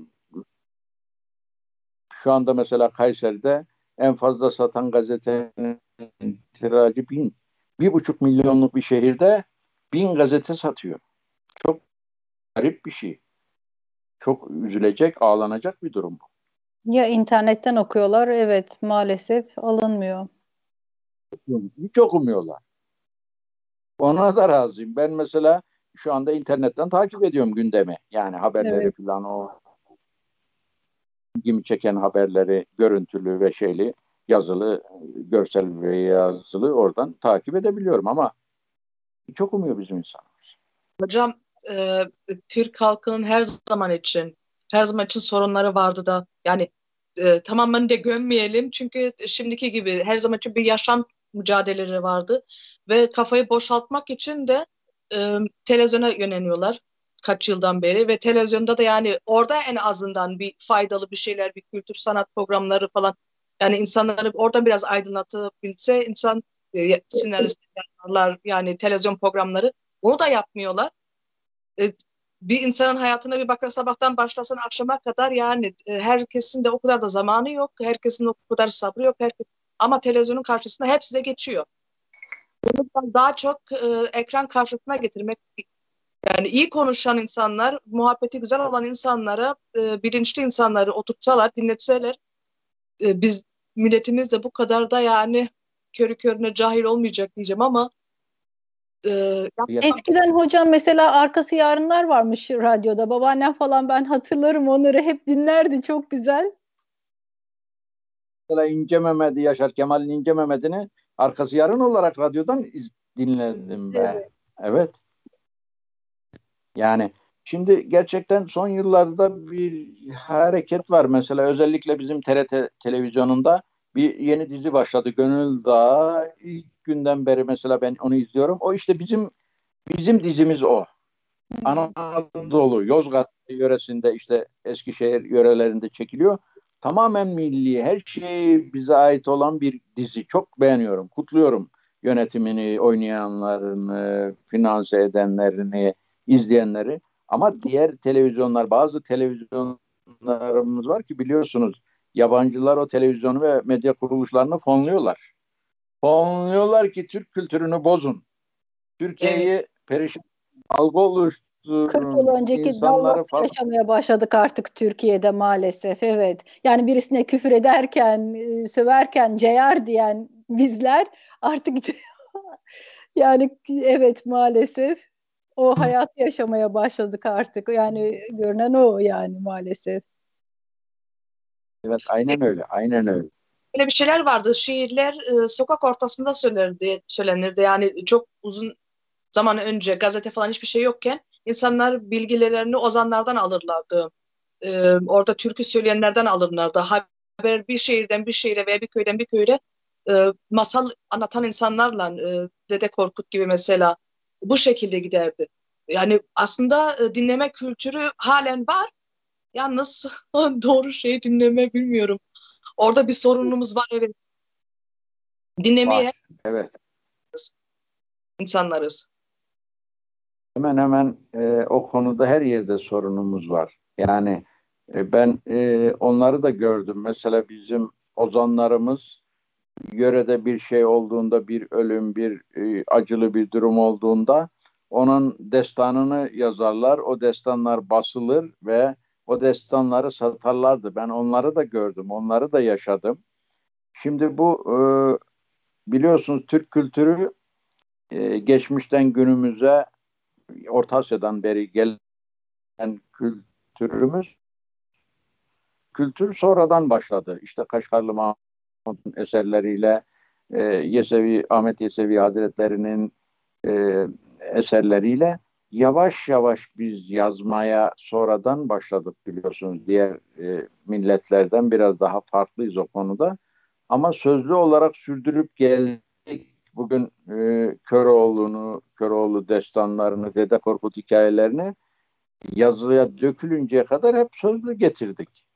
Şu anda mesela Kayseri'de en fazla satan gazetenin tiracı bin. Bir buçuk milyonluk bir şehirde bin gazete satıyor. Çok garip bir şey. Çok üzülecek, ağlanacak bir durum bu. Ya internetten okuyorlar, evet, maalesef alınmıyor. Hiç okumuyorlar. Ona da razıyım. Ben mesela şu anda internetten takip ediyorum gündemi. Yani haberleri evet. falan, o ilgimi çeken haberleri görüntülü ve şeyli, yazılı, görsel ve yazılı oradan takip edebiliyorum ama hiç okumuyor bizim insanımız. Hocam e, Türk halkının her zaman için her zaman için sorunları vardı da yani e, tamamen de gömmeyelim çünkü şimdiki gibi her zaman için bir yaşam mücadeleleri vardı ve kafayı boşaltmak için de e, televizyona yöneliyorlar kaç yıldan beri ve televizyonda da yani orada en azından bir faydalı bir şeyler, bir kültür sanat programları falan yani insanları oradan biraz aydınlatabilse insan e, senaristler yani televizyon programları onu da yapmıyorlar. E, Bir insanın hayatına bir bakar sabahtan başlasın akşama kadar yani e, herkesin de o kadar da zamanı yok. Herkesin de o kadar sabrı yok. Herkes, ama televizyonun karşısında hepsi de geçiyor. Daha çok e, ekran karşısına getirmek yani iyi konuşan insanlar, muhabbeti güzel olan insanlara, e, bilinçli insanları oturtsalar, dinletseler e, biz milletimiz de bu kadar da yani körü körüne cahil olmayacak diyeceğim ama e, eskiden hocam mesela Arkası Yarınlar varmış radyoda. Babaannem falan ben hatırlarım onları hep dinlerdi. Çok güzel. Mesela İnce Mehmet'i, Yaşar Kemal'in İnce Mehmet'ini Arkası Yarın olarak radyodan iz- dinledim be. Evet. Evet. Yani şimdi gerçekten son yıllarda bir hareket var. Mesela özellikle bizim T R T televizyonunda bir yeni dizi başladı. Gönül Dağı. İlk günden beri mesela ben onu izliyorum. O işte bizim bizim dizimiz o. Anadolu, Yozgat yöresinde işte Eskişehir yörelerinde çekiliyor. Tamamen milli, her şey bize ait olan bir dizi. Çok beğeniyorum, kutluyorum yönetimini, oynayanlarını, finanse edenlerini, izleyenleri. Ama diğer televizyonlar, bazı televizyonlarımız var ki biliyorsunuz yabancılar o televizyonu ve medya kuruluşlarını fonluyorlar. Fonluyorlar ki Türk kültürünü bozun. evet. Türkiye'yi perişan algı kırk yıl oluşturun, önceki insanları Dallas'ı falan. yaşamaya başladık artık Türkiye'de maalesef. Evet. Yani birisine küfür ederken, e, söverken ceyar diyen bizler artık yani evet maalesef o hayatı yaşamaya başladık artık. Yani görünen o yani maalesef. Evet, aynen öyle, aynen öyle. Böyle bir şeyler vardı. Şiirler e, sokak ortasında söylenirdi, söylenirdi. Yani çok uzun zaman önce gazete falan hiçbir şey yokken insanlar bilgilerini ozanlardan alırlardı. E, orada türkü söyleyenlerden alırlardı. Haber bir şehirden bir şehire veya bir köyden bir köye e, masal anlatan insanlarla e, Dede Korkut gibi mesela bu şekilde giderdi. Yani aslında e, dinleme kültürü halen var. Yalnız doğru şeyi dinleme bilmiyorum. Orada bir sorunumuz var evet. Dinlemeyi Var, evet. insanlarız. Hemen hemen e, o konuda her yerde sorunumuz var. Yani e, ben e, onları da gördüm. Mesela bizim ozanlarımız yörede bir şey olduğunda, bir ölüm, bir e, acılı bir durum olduğunda onun destanını yazarlar. O destanlar basılır ve o destanları satarlardı. Ben onları da gördüm, onları da yaşadım. Şimdi bu e, biliyorsunuz Türk kültürü e, geçmişten günümüze Orta Asya'dan beri gelen kültürümüz kültür sonradan başladı. İşte Kaşgarlı Mahmut'un eserleriyle e, Yesevi Ahmet Yesevi Hazretleri'nin e, eserleriyle yavaş yavaş biz yazmaya sonradan başladık biliyorsunuz. Diğer e, milletlerden biraz daha farklıyız o konuda. Ama sözlü olarak sürdürüp geldik. Bugün e, Köroğlu'nu, Köroğlu destanlarını, Dede Korkut hikayelerini yazıya dökülünceye kadar hep sözlü getirdik.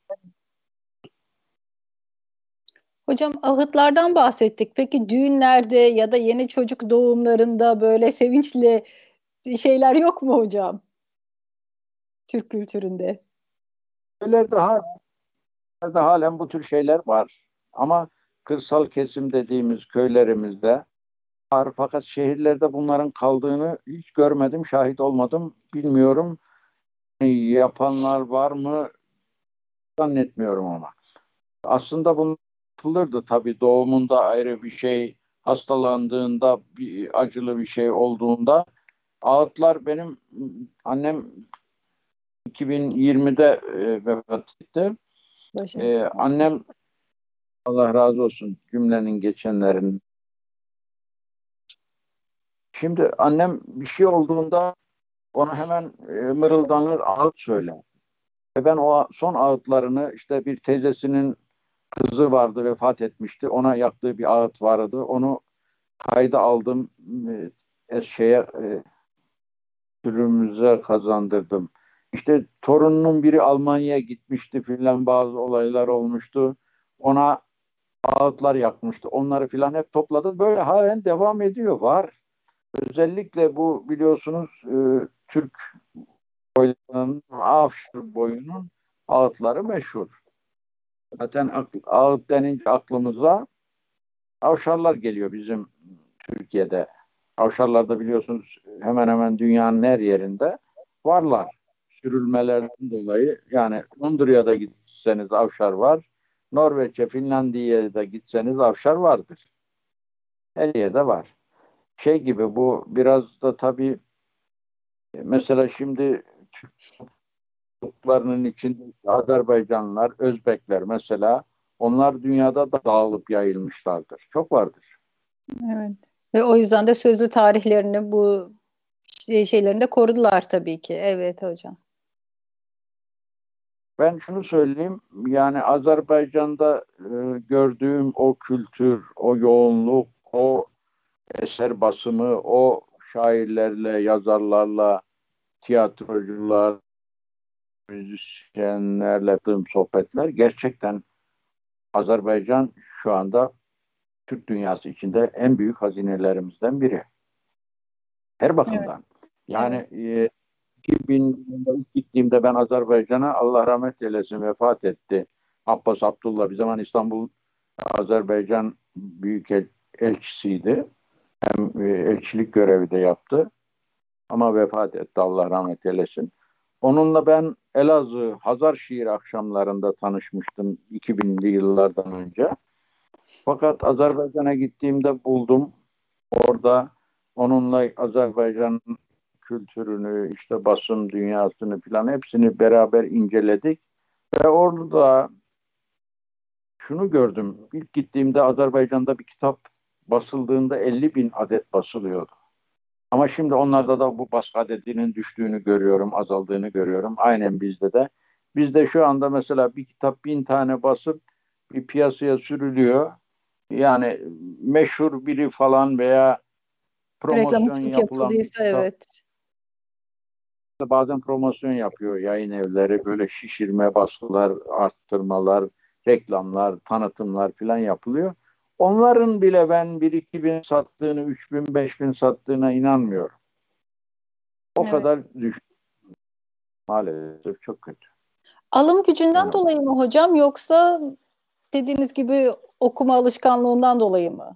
Hocam ahıtlardan bahsettik. Peki düğünlerde ya da yeni çocuk doğumlarında böyle sevinçli şeyler yok mu hocam? Türk kültüründe. Köylerde, ha, köylerde halen bu tür şeyler var. Ama kırsal kesim dediğimiz köylerimizde var. Fakat şehirlerde bunların kaldığını hiç görmedim, şahit olmadım, bilmiyorum. Yapanlar var mı zannetmiyorum ama. Aslında bunlar yapılırdı tabii doğumunda ayrı bir şey, hastalandığında bir acılı bir şey olduğunda. Ağıtlar benim annem iki bin yirmide e, vefat etti. Başınız E, sağ olsun. annem Allah razı olsun cümlenin geçenlerin. Şimdi annem bir şey olduğunda Ona hemen e, mırıldanır, ağıt söyler. Ve ben o son ağıtlarını işte bir teyzesinin kızı vardı, vefat etmişti. Ona yaktığı bir ağıt vardı. Onu kayda aldım. E, şeye e, sürümüze kazandırdım. İşte torununun biri Almanya'ya gitmişti filan, bazı olaylar olmuştu. Ona ağıtlar yakmıştı. Onları filan hep topladım. Böyle halen devam ediyor. Var. Özellikle bu biliyorsunuz e, Türk boyunun, Afşar boyunun ağıtları meşhur. Zaten ağıt denince aklımıza Avşarlar geliyor bizim Türkiye'de. Avşarlar da biliyorsunuz hemen hemen dünyanın her yerinde varlar. Sürülmelerden dolayı, yani Londra'ya gitseniz avşar var. Norveç'e, Finlandiya'ya da gitseniz avşar vardır. Her yerde var. Şey gibi, bu biraz da tabii mesela şimdi Türklerinin içinde Azerbaycanlılar, Özbekler mesela, onlar dünyada da dağılıp yayılmışlardır. Çok vardır. Evet. Ve o yüzden de sözlü tarihlerini bu şeylerinde korudular tabii ki. Evet hocam. Ben şunu söyleyeyim, yani Azerbaycan'da e, gördüğüm o kültür, o yoğunluk, o eser basımı, o şairlerle, yazarlarla, tiyatrocular, müzisyenlerle yaptığım sohbetler, gerçekten Azerbaycan şu anda Türk dünyası içinde en büyük hazinelerimizden biri. Her bakımdan. Evet. Yani evet. E, iki bin yılında ilk gittiğimde ben Azerbaycan'a, Allah rahmet eylesin, vefat etti Abbas Abdullah, bir zaman İstanbul Azerbaycan Büyükelçisiydi. Hem e, elçilik görevi de yaptı. Ama vefat etti, Allah rahmet eylesin. Onunla ben Elazığ Hazar şiir akşamlarında tanışmıştım iki binli yıllardan önce. Fakat Azerbaycan'a gittiğimde buldum. Orada onunla Azerbaycan kültürünü, işte basın dünyasını falan hepsini beraber inceledik. Ve orada şunu gördüm. İlk gittiğimde Azerbaycan'da bir kitap basıldığında elli bin adet basılıyordu. Ama şimdi onlarda da bu baskı adedinin düştüğünü görüyorum, azaldığını görüyorum. Aynen bizde de. Bizde şu anda mesela bir kitap bin tane basıp bir piyasaya sürülüyor. Yani meşhur biri falan veya reklamı promosyon çok yapılan bir yapıldıysa kitap. evet. Bazen promosyon yapıyor yayın evleri, böyle şişirme, baskılar, arttırmalar, reklamlar, tanıtımlar falan yapılıyor. Onların bile ben bir iki bin sattığını, üç bin, beş bin sattığına inanmıyorum. O Evet. kadar düştü. Maalesef çok kötü. Alım gücünden Yani, dolayı mı hocam, yoksa dediğiniz gibi okuma alışkanlığından dolayı mı?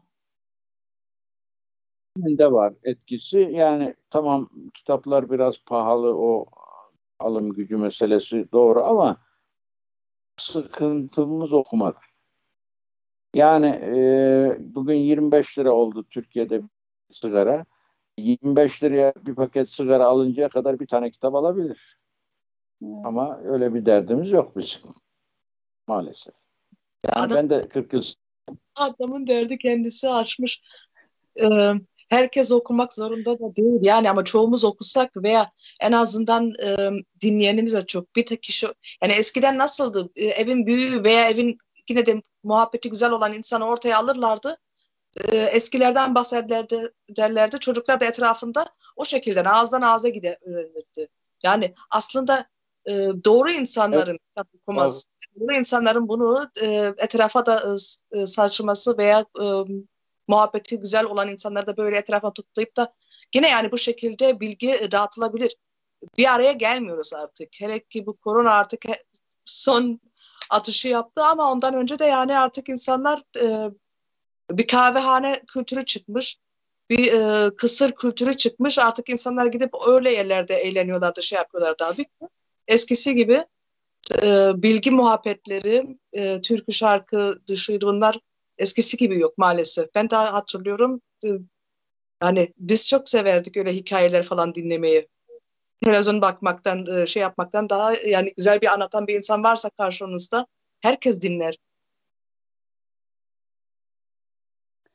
de var etkisi. Yani tamam, kitaplar biraz pahalı, o alım gücü meselesi doğru, ama sıkıntımız okumada. Yani e, bugün yirmi beş lira oldu Türkiye'de bir sigara. yirmi beş liraya bir paket sigara alıncaya kadar bir tane kitap alabilir. Evet. Ama öyle bir derdimiz yok bizim. Maalesef. Yani Adam, ben de kırk yıl... adamın derdi kendisi açmış. Ee, herkes okumak zorunda da değil. Yani ama çoğumuz okusak veya en azından e, dinleyenimiz de çok. Bir tek kişi, yani eskiden nasıldı? Ee, evin büyüğü veya evin yine de muhabbeti güzel olan insanı ortaya alırlardı. Ee, eskilerden bahsederlerdi derlerdi. Çocuklar da etrafında o şekilde ağızdan ağza gide öğrenirdi. Yani aslında e, doğru Evet, insanların kitap okuması, doğru insanların bunu e, etrafa da e, saçması veya e, muhabbeti güzel olan insanları da böyle etrafa toplayıp da yine yani bu şekilde bilgi e, dağıtılabilir. Bir araya gelmiyoruz artık. Hele ki bu korona artık son atışı yaptı, ama ondan önce de yani artık insanlar e, bir kahvehane kültürü çıkmış. Bir e, kısır kültürü çıkmış. Artık insanlar gidip öyle yerlerde eğleniyorlardı, şey yapıyorlardı abi. Eskisi gibi e, bilgi muhabbetleri, e, türkü şarkı dışıydı, bunlar eskisi gibi yok maalesef. Ben daha hatırlıyorum. E, yani biz çok severdik öyle hikayeler falan dinlemeyi. Televizyon bakmaktan, e, şey yapmaktan daha, yani güzel bir anlatan bir insan varsa karşınızda herkes dinler.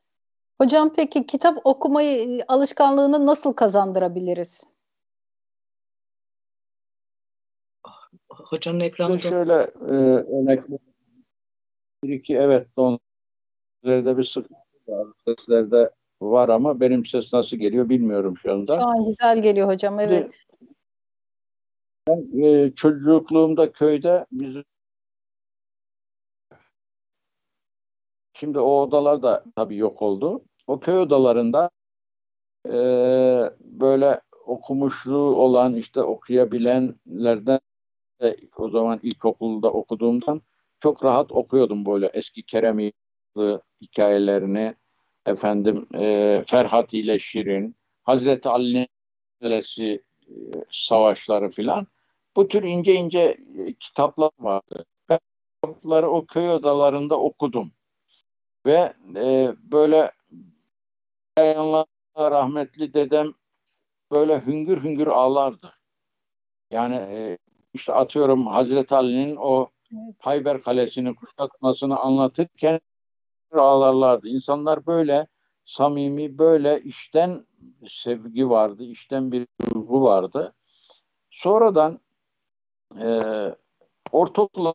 Hocam peki kitap okumayı alışkanlığını nasıl kazandırabiliriz? Hocanın ekranı İşte şöyle e, örnek bir iki evet donlarda bir sıkıntı var. Seslerde var ama benim ses nasıl geliyor bilmiyorum şu anda. Şu an güzel geliyor hocam, evet. Ben e, çocukluğumda köyde bizim şimdi o odalar da tabii yok oldu. O köy odalarında e, böyle okumuşluğu olan işte okuyabilenlerden de o zaman ilkokulda okuduğumdan çok rahat okuyordum böyle eski Kerem İnanlı hikayelerini efendim e, Ferhat ile Şirin, Hazreti Ali'nin Kalesi e, savaşları filan bu tür ince ince e, kitaplar vardı. Ben kitapları o köy odalarında okudum ve e, böyle rahmetli dedem böyle hüngür hüngür ağlardı. Yani e, işte atıyorum Hazreti Ali'nin o Hayber Kalesi'ni kuşatmasını anlatırken ağlarlardı. İnsanlar böyle samimi, böyle içten sevgi vardı, içten bir duygu vardı. Sonradan e, ortaokula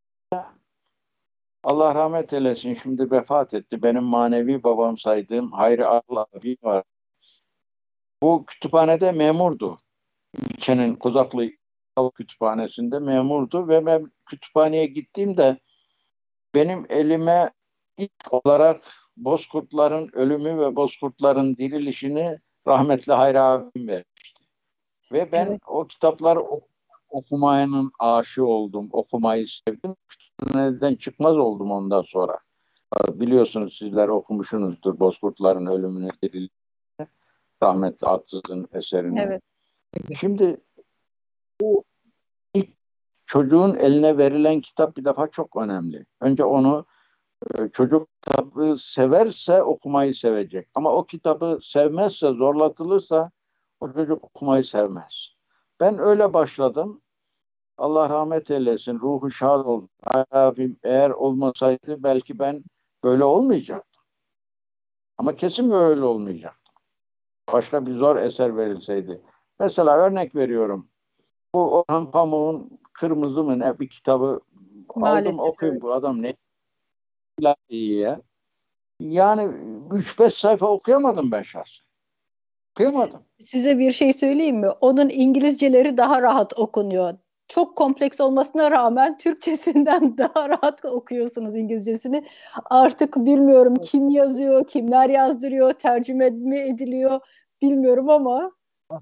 Allah rahmet eylesin şimdi vefat etti. Benim manevi babam saydığım Hayri Allah abi var. Bu kütüphanede memurdu. İlçenin Kozaklı Kütüphanesi'nde memurdu ve ben kütüphaneye gittiğimde benim elime ilk olarak Bozkurtların ölümü ve Bozkurtların dirilişini rahmetli Hayri abim vermişti. Ve ben evet. o kitapları okumanın aşığı oldum, okumayı sevdim. Kütüphaneden çıkmaz oldum ondan sonra. Biliyorsunuz sizler okumuşsunuzdur Bozkurtların ölümünü, dirilişini, rahmetli Atsız'ın eserini. Evet. Şimdi bu ilk çocuğun eline verilen kitap bir defa çok önemli. Önce onu çocuk kitabı severse okumayı sevecek. Ama o kitabı sevmezse, zorlatılırsa o çocuk okumayı sevmez. Ben öyle başladım. Allah rahmet eylesin, ruhu şad olsun. Abim eğer olmasaydı belki ben böyle olmayacaktım. Ama kesin böyle olmayacaktım. Başka bir zor eser verilseydi. Mesela örnek veriyorum. Bu Orhan Pamuk'un Kırmızı mı ne bir kitabı Maalesef, aldım okuyayım. evet. Bu adam ne iyi ya. Yani üç beş sayfa okuyamadım ben şahsen. Okuyamadım. Size bir şey söyleyeyim mi? Onun İngilizceleri daha rahat okunuyor. Çok kompleks olmasına rağmen Türkçesinden daha rahat okuyorsunuz İngilizcesini. Artık bilmiyorum kim yazıyor, kimler yazdırıyor, tercüme mi ediliyor bilmiyorum ama.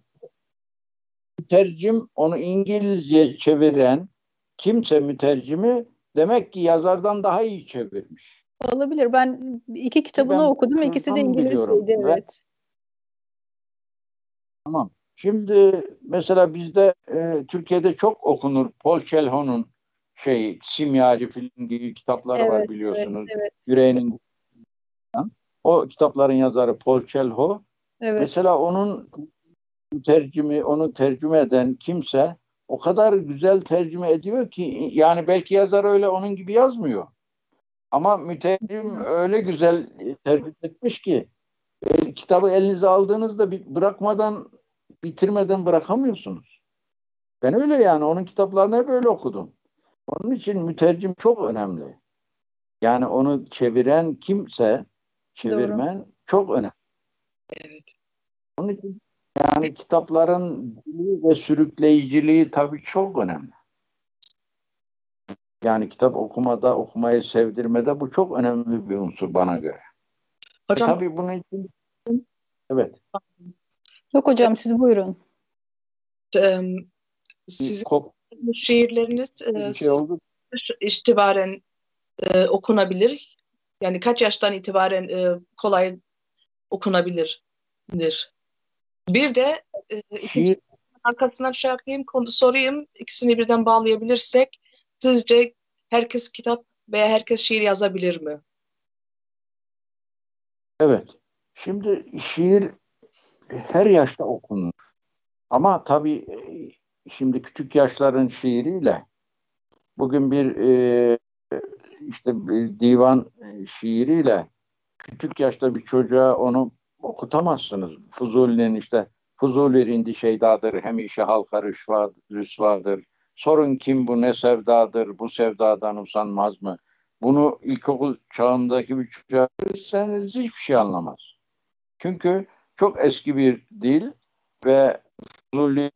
Mütercim onu İngilizce çeviren kimse mütercimi demek ki yazardan daha iyi çevirmiş. Olabilir. Ben iki kitabını ben okudum. İkisi de İngilizceydi. Evet. Tamam. Şimdi mesela bizde e, Türkiye'de çok okunur. Paul Celan şey Simyacı film gibi kitapları evet, var biliyorsunuz. Evet, evet. Yüreğinin o kitapların yazarı Paul Celan. Evet. Mesela onun tercüme, onu tercüme eden kimse o kadar güzel tercüme ediyor ki yani belki yazar öyle onun gibi yazmıyor. Ama mütercim öyle güzel tercüme etmiş ki e, kitabı elinize aldığınızda bir, bırakmadan bitirmeden bırakamıyorsunuz. Ben öyle yani onun kitaplarını hep öyle okudum. Onun için mütercim çok önemli. Yani onu çeviren kimse, çevirmen Doğru. çok önemli. Evet. Onun için yani kitapların dili ve sürükleyiciliği tabii çok önemli. Yani kitap okumada, okumayı sevdirmede bu çok önemli bir unsur bana göre. Hocam. E tabii bunun için evet. Yok hocam siz buyurun. Sizin Kop- şiirleriniz e, şey oldu. itibaren e, okunabilir. Yani kaç yaştan itibaren e, kolay okunabilir? Bir de e, ikinci arkasından şey yapayım, konu sorayım. İkisini birden bağlayabilirsek sizce herkes kitap veya herkes şiir yazabilir mi? Evet. Şimdi şiir her yaşta okunur. Ama tabii şimdi küçük yaşların şiiriyle bugün bir e, işte bir divan şiiriyle küçük yaşta bir çocuğa onu okutamazsınız. Fuzuli'nin işte Fuzuli rindi şeydadır, hemişe halka rüşva, rüsvadır. Sorun kim bu, ne sevdadır, bu sevdadan usanmaz mı? Bunu ilkokul çağındaki bir çocuğa verirseniz hiçbir şey anlamaz. Çünkü çok eski bir dil ve Fuzuli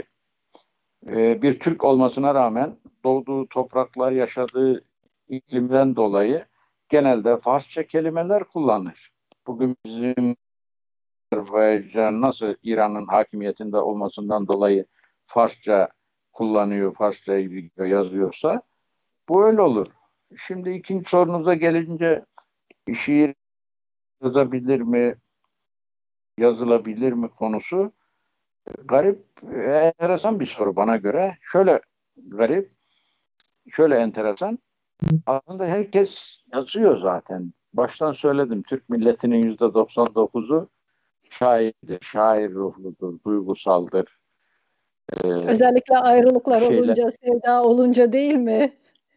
e, bir Türk olmasına rağmen doğduğu topraklar, yaşadığı iklimden dolayı genelde Farsça kelimeler kullanır. Bugün bizim Azerbaycan nasıl İran'ın hakimiyetinde olmasından dolayı Farsça kullanıyor, Farsçayı biliyor, yazıyorsa bu öyle olur. Şimdi ikinci sorunuza gelince şiir yazabilir mi, yazılabilir mi konusu garip, enteresan bir soru bana göre. Şöyle garip, şöyle enteresan. Aslında herkes yazıyor zaten. Baştan söyledim. Türk milletinin yüzde doksan dokuzu şairdir, şair ruhludur, duygusaldır. Ee, Özellikle ayrılıklar şeyler. olunca, sevda olunca değil mi?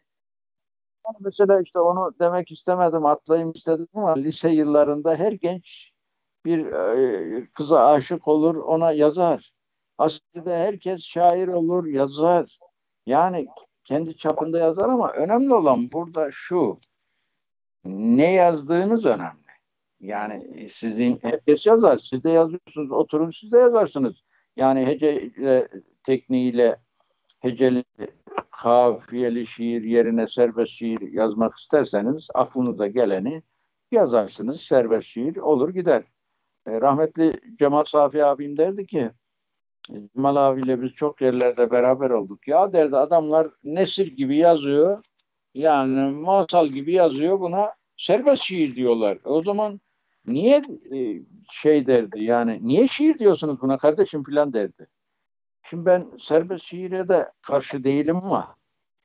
Mesela işte onu demek istemedim, atlayayım istedim ama lise yıllarında her genç bir e, kıza aşık olur, ona yazar. Aslında herkes şair olur, yazar. Yani kendi çapında yazar ama önemli olan burada şu, ne yazdığınız önemli. Yani sizin, herkes yazar, siz de yazıyorsunuz, oturun siz de yazarsınız. Yani hece tekniğiyle heceli, kafiyeli şiir yerine serbest şiir yazmak isterseniz aklınıza geleni yazarsınız. Serbest şiir olur gider. E, rahmetli Cemal Safi abim derdi ki, Cemal abiyle biz çok yerlerde beraber olduk. Ya derdi, adamlar nesir gibi yazıyor. Yani masal gibi yazıyor, buna serbest şiir diyorlar. O zaman niye e, şey derdi, yani niye şiir diyorsunuz buna kardeşim filan derdi. Şimdi ben serbest şiire de karşı değilim ama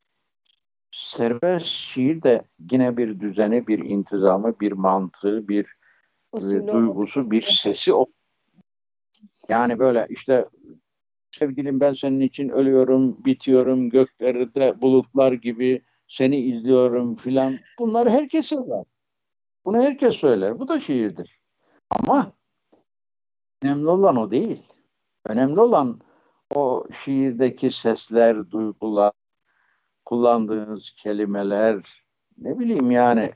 serbest şiir de yine bir düzeni, bir intizamı, bir mantığı, bir e, duygusu, bir sesi o. Yani böyle işte sevgilim ben senin için ölüyorum, bitiyorum, göklerde bulutlar gibi seni izliyorum filan. Bunları herkes yazar. Bunu herkes söyler. Bu da şiirdir. Ama önemli olan o değil. Önemli olan o şiirdeki sesler, duygular, kullandığınız kelimeler, ne bileyim yani,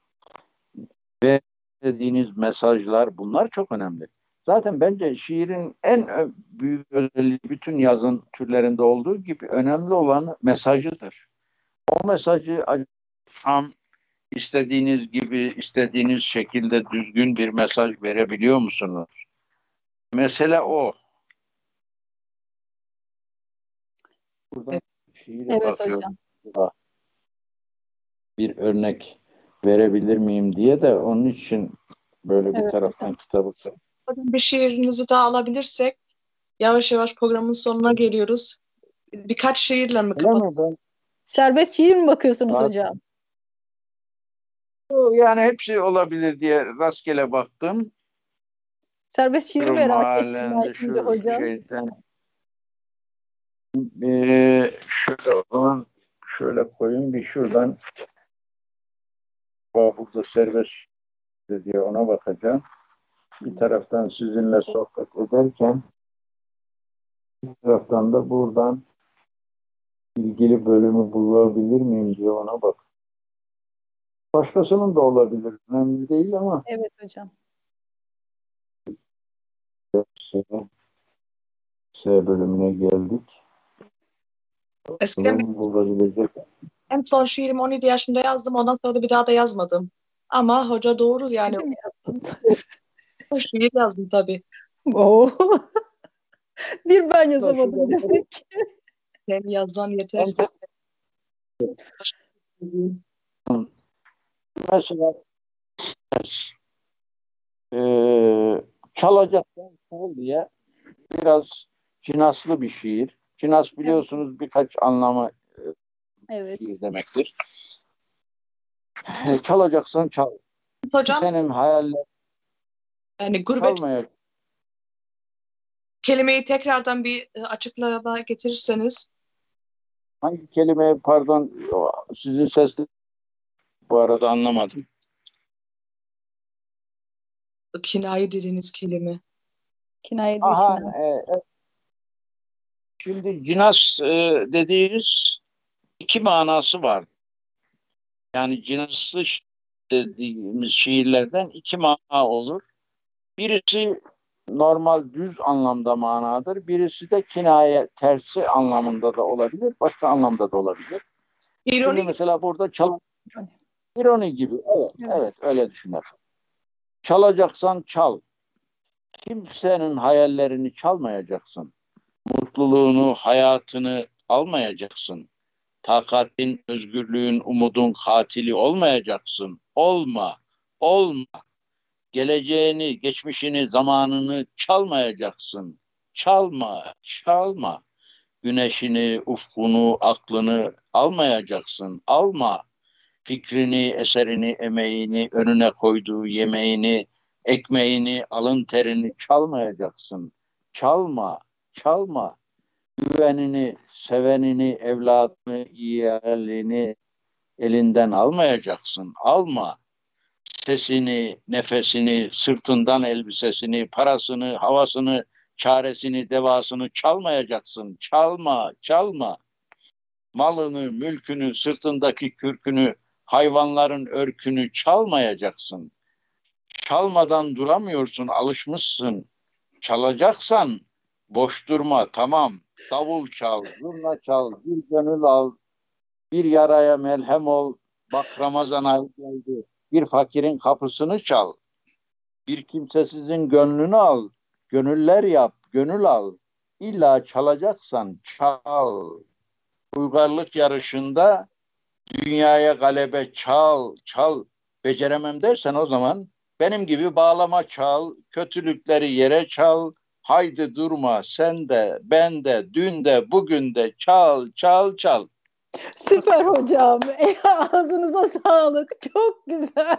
ve dediğiniz mesajlar, bunlar çok önemli. Zaten bence şiirin en büyük özelliği bütün yazın türlerinde olduğu gibi önemli olan mesajıdır. O mesajı tam istediğiniz gibi, istediğiniz şekilde düzgün bir mesaj verebiliyor musunuz? Mesele o. Buradan şiire Evet bakıyorum. hocam. Bir örnek verebilir miyim diye de onun için böyle bir Evet taraftan hocam. kitabı. Bir şiirinizi daha alabilirsek yavaş yavaş programın sonuna geliyoruz. Birkaç şiirle mi Öyle mi? kapatalım? Ben Serbest şiir mi bakıyorsunuz Zaten- hocam? yani hepsi olabilir diye rastgele baktım. Serbest şiiri Şu merak ettim ben mahallende şimdi şu hocam. şeyden Ee, şöyle o zaman şöyle koyayım, bir şuradan burada serbest diye ona bakacağım. Bir taraftan sizinle sohbet ederken bir taraftan da buradan ilgili bölümü bulabilir miyim diye ona bak. Başkasının da olabilir. Önemli değil ama Evet hocam. S, S bölümüne geldik. Eskiden Bulabilecek. en son şiirimi on yedi yaşında yazdım. Ondan sonra da bir daha da yazmadım. Ama hoca doğru yani. Değil mi yazdın? O şiir yazdım tabii. Oo. Bir ben yazamadım Şurada- demek. Sen yazan yeter. Mesela e, çalacaktan çal diye biraz cinaslı bir şiir. Cinas biliyorsunuz birkaç anlamı Evet. şiir demektir. E, çalacaksan çal. Hocam Senin hayaller yani gurbet çalmaya. kelimeyi tekrardan bir e, açıklama getirirseniz. Hangi kelime, pardon, sizin sesli bu arada anlamadım. Kinayi dediğiniz kelime. Kinaye Aha, düşünen. e, Şimdi cinas e, dediğiniz iki manası var. Yani cinaslı dediğimiz şiirlerden iki mana olur. Birisi normal düz anlamda manadır. Birisi de kinaye tersi anlamında da olabilir. Başka anlamda da olabilir. İroni. Şimdi mesela burada çal ironi gibi. Evet, evet. evet öyle düşünür. Çalacaksan çal. Kimsenin hayallerini çalmayacaksın. Mutluluğunu, hayatını almayacaksın. Takatin, özgürlüğün, umudun katili olmayacaksın. Olma, olma. Geleceğini, geçmişini, zamanını çalmayacaksın. Çalma, çalma. Güneşini, ufkunu, aklını almayacaksın. Alma. Fikrini, eserini, emeğini, önüne koyduğu yemeğini, ekmeğini, alın terini çalmayacaksın. Çalma, çalma. Güvenini, sevenini, evladını, yeğenini elinden almayacaksın. Alma. Sesini, nefesini, sırtından elbisesini, parasını, havasını, çaresini, devasını çalmayacaksın. Çalma, çalma. Malını, mülkünü, sırtındaki kürkünü, hayvanların örkünü çalmayacaksın. Çalmadan duramıyorsun, alışmışsın. Çalacaksan boş durma, tamam. Davul çal, zurna çal, bir gönül al, bir yaraya melhem ol. Bak Ramazan ayı geldi. Bir fakirin kapısını çal. Bir kimsesizin gönlünü al. Gönüller yap, gönül al. İlla çalacaksan çal. Uygarlık yarışında dünyaya galebe çal, çal. Beceremem dersen o zaman benim gibi bağlama çal. Kötülükleri yere çal. Haydi durma sen de, ben de, dün de, bugün de çal, çal, çal. Süper hocam. Ağzınıza sağlık. Çok güzel.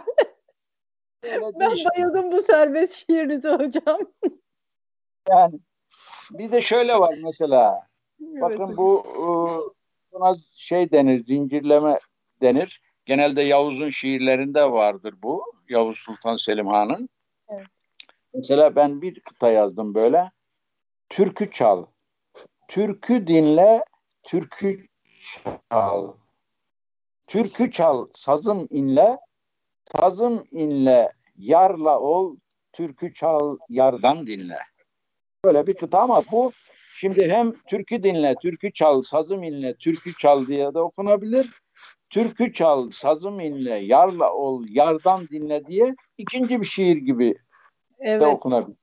Ben bayıldım bu serbest şiirinize hocam. Yani bir de şöyle var mesela. Evet, bakın bu buna şey denir, zincirleme denir. Genelde Yavuz'un şiirlerinde vardır bu. Yavuz Sultan Selim Han'ın. Evet. Mesela ben bir kıta yazdım böyle. Türkü çal. Türkü dinle, türkü çal. Türkü çal, sazım inle, sazım inle, yarla ol, türkü çal, yardan dinle. Böyle bir kıta ama bu şimdi hem türkü dinle, türkü çal, sazım inle, türkü çal diye de okunabilir. Türkü çal, sazım inle, yarla ol, yardan dinle diye ikinci bir şiir gibi evet. de okunabilir.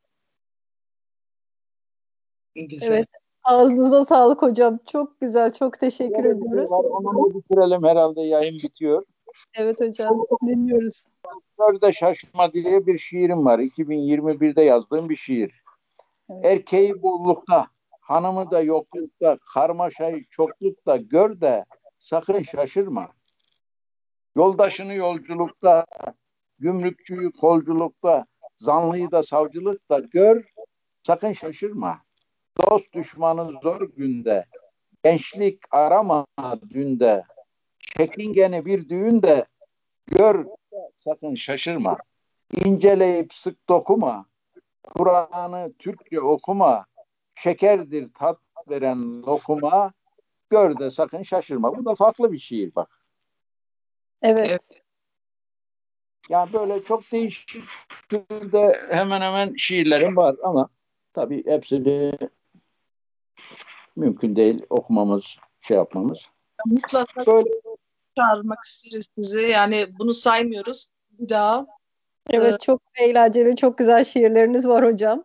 Güzel. Evet. Ağzınıza sağlık hocam. Çok güzel. Çok teşekkür evet, ediyoruz. Onu bitirelim herhalde. Yayın bitiyor. Evet hocam. Dinliyoruz. Dörde şaşma diye bir şiirim var. iki bin yirmi birde yazdığım bir şiir. Evet. Erkeği bollukta, hanımı da yoklukta, karmaşayı çoklukta gör de sakın şaşırma. Yoldaşını yolculukta, gümrükçüyü kolculukta, zanlıyı da savcılıkta gör, sakın şaşırma. Dost düşmanı zor günde, gençlik arama dünde, çekingeni bir düğünde gör, sakın şaşırma. İnceleyip sık dokuma, Kur'an'ı Türkçe okuma, şekerdir tat veren lokuma, gör de sakın şaşırma. Bu da farklı bir şiir bak. Evet. Yani böyle çok değişik de hemen hemen şiirlerim var ama tabii hepsini mümkün değil okumamız, şey yapmamız. Mutlaka böyle çağırmak isteriz sizi. Yani bunu saymıyoruz. Bir daha. Evet, çok eğlenceli, çok güzel şiirleriniz var hocam.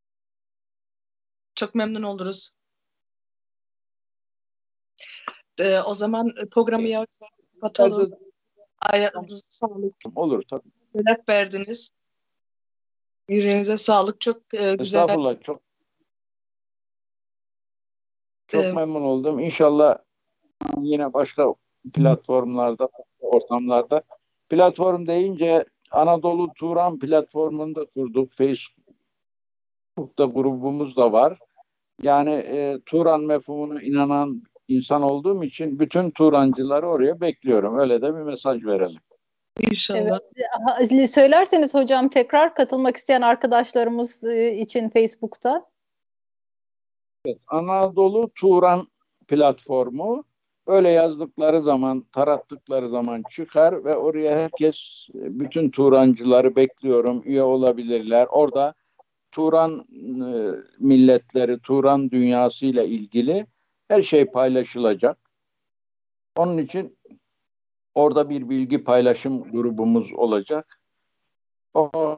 Çok memnun oluruz. Ee, o zaman programı yavaş kapatalım. Ayağınıza sağlık. Olur tabii. Şeref verdiniz. Yüreğinize sağlık. Çok e, güzel. Estağfurullah. Çok çok ee, memnun oldum. İnşallah yine başka platformlarda, ortamlarda. Platform deyince Anadolu Turan platformunu da kurduk. Facebook'ta grubumuz da var. Yani e, Turan mefhumuna inanan insan olduğum için bütün Turancıları oraya bekliyorum. Öyle de bir mesaj verelim. İnşallah. Evet. Söylerseniz hocam tekrar katılmak isteyen arkadaşlarımız için Facebook'ta. Evet, Anadolu Turan platformu. Öyle yazdıkları zaman, tarattıkları zaman çıkar ve oraya herkes, bütün Turancıları bekliyorum, üye olabilirler. Orada Turan e, milletleri, Turan dünyası ile ilgili her şey paylaşılacak. Onun için orada bir bilgi paylaşım grubumuz olacak. Orada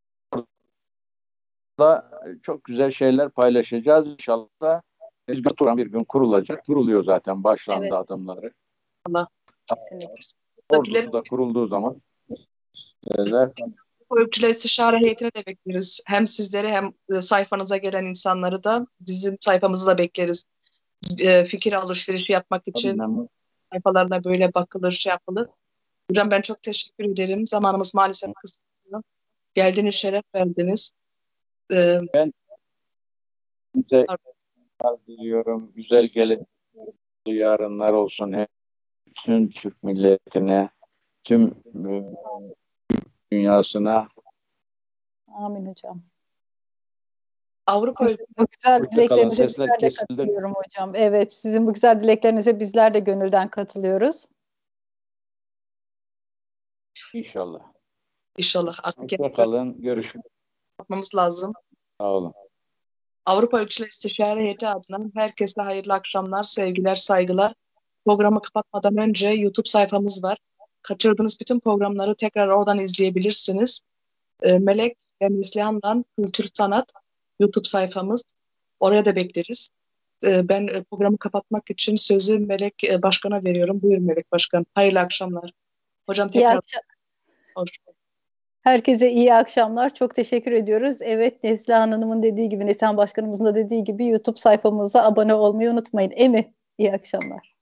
çok güzel şeyler paylaşacağız. İnşallah da Turan bir gün kurulacak. Kuruluyor zaten, başlandı Evet. adımları. Allah. Kesinlikle. Orada da kurulduğu zaman zaten Öyküler İstişare Heyeti'ne de bekleriz. Hem sizleri hem e, sayfanıza gelen insanları da bizim sayfamızı da bekleriz. E, fikir alışverişi yapmak için sayfalarına böyle bakılır, şey yapılır. Hocam ben çok teşekkür ederim. Zamanımız maalesef kısıtlı. Geldiniz, şeref verdiniz. E, ben size diliyorum. Güzel gelin yarınlar olsun. Hem tüm Türk milletine, tüm e, dünyasına. Amin hocam. Avrupa Bu güzel Hoşça kalın. dileklerinize Sesler bizler de kesildi. katılıyorum hocam. Evet, sizin bu güzel dileklerinize bizler de gönülden katılıyoruz. İnşallah. inşallah artık Hoşça kalın. Görüşmek yapmamız lazım. Sağ olun. Avrupa Öyküler İstişare Heyeti adına herkese hayırlı akşamlar, sevgiler, saygılar. Programı kapatmadan önce YouTube sayfamız var. Kaçırdığınız bütün programları tekrar oradan izleyebilirsiniz. E, Melek ve Neslihan'dan Kültür Sanat YouTube sayfamız. Oraya da bekleriz. E, ben e, programı kapatmak için sözü Melek e, Başkan'a veriyorum. Buyur Melek Başkan. Hayırlı akşamlar. Hocam İyi tekrar akşam. hoş. Herkese iyi akşamlar. Çok teşekkür ediyoruz. Evet, Neslihan Hanım'ın dediği gibi, Neslihan Başkanımızın da dediği gibi YouTube sayfamıza abone olmayı unutmayın. Emi, iyi akşamlar.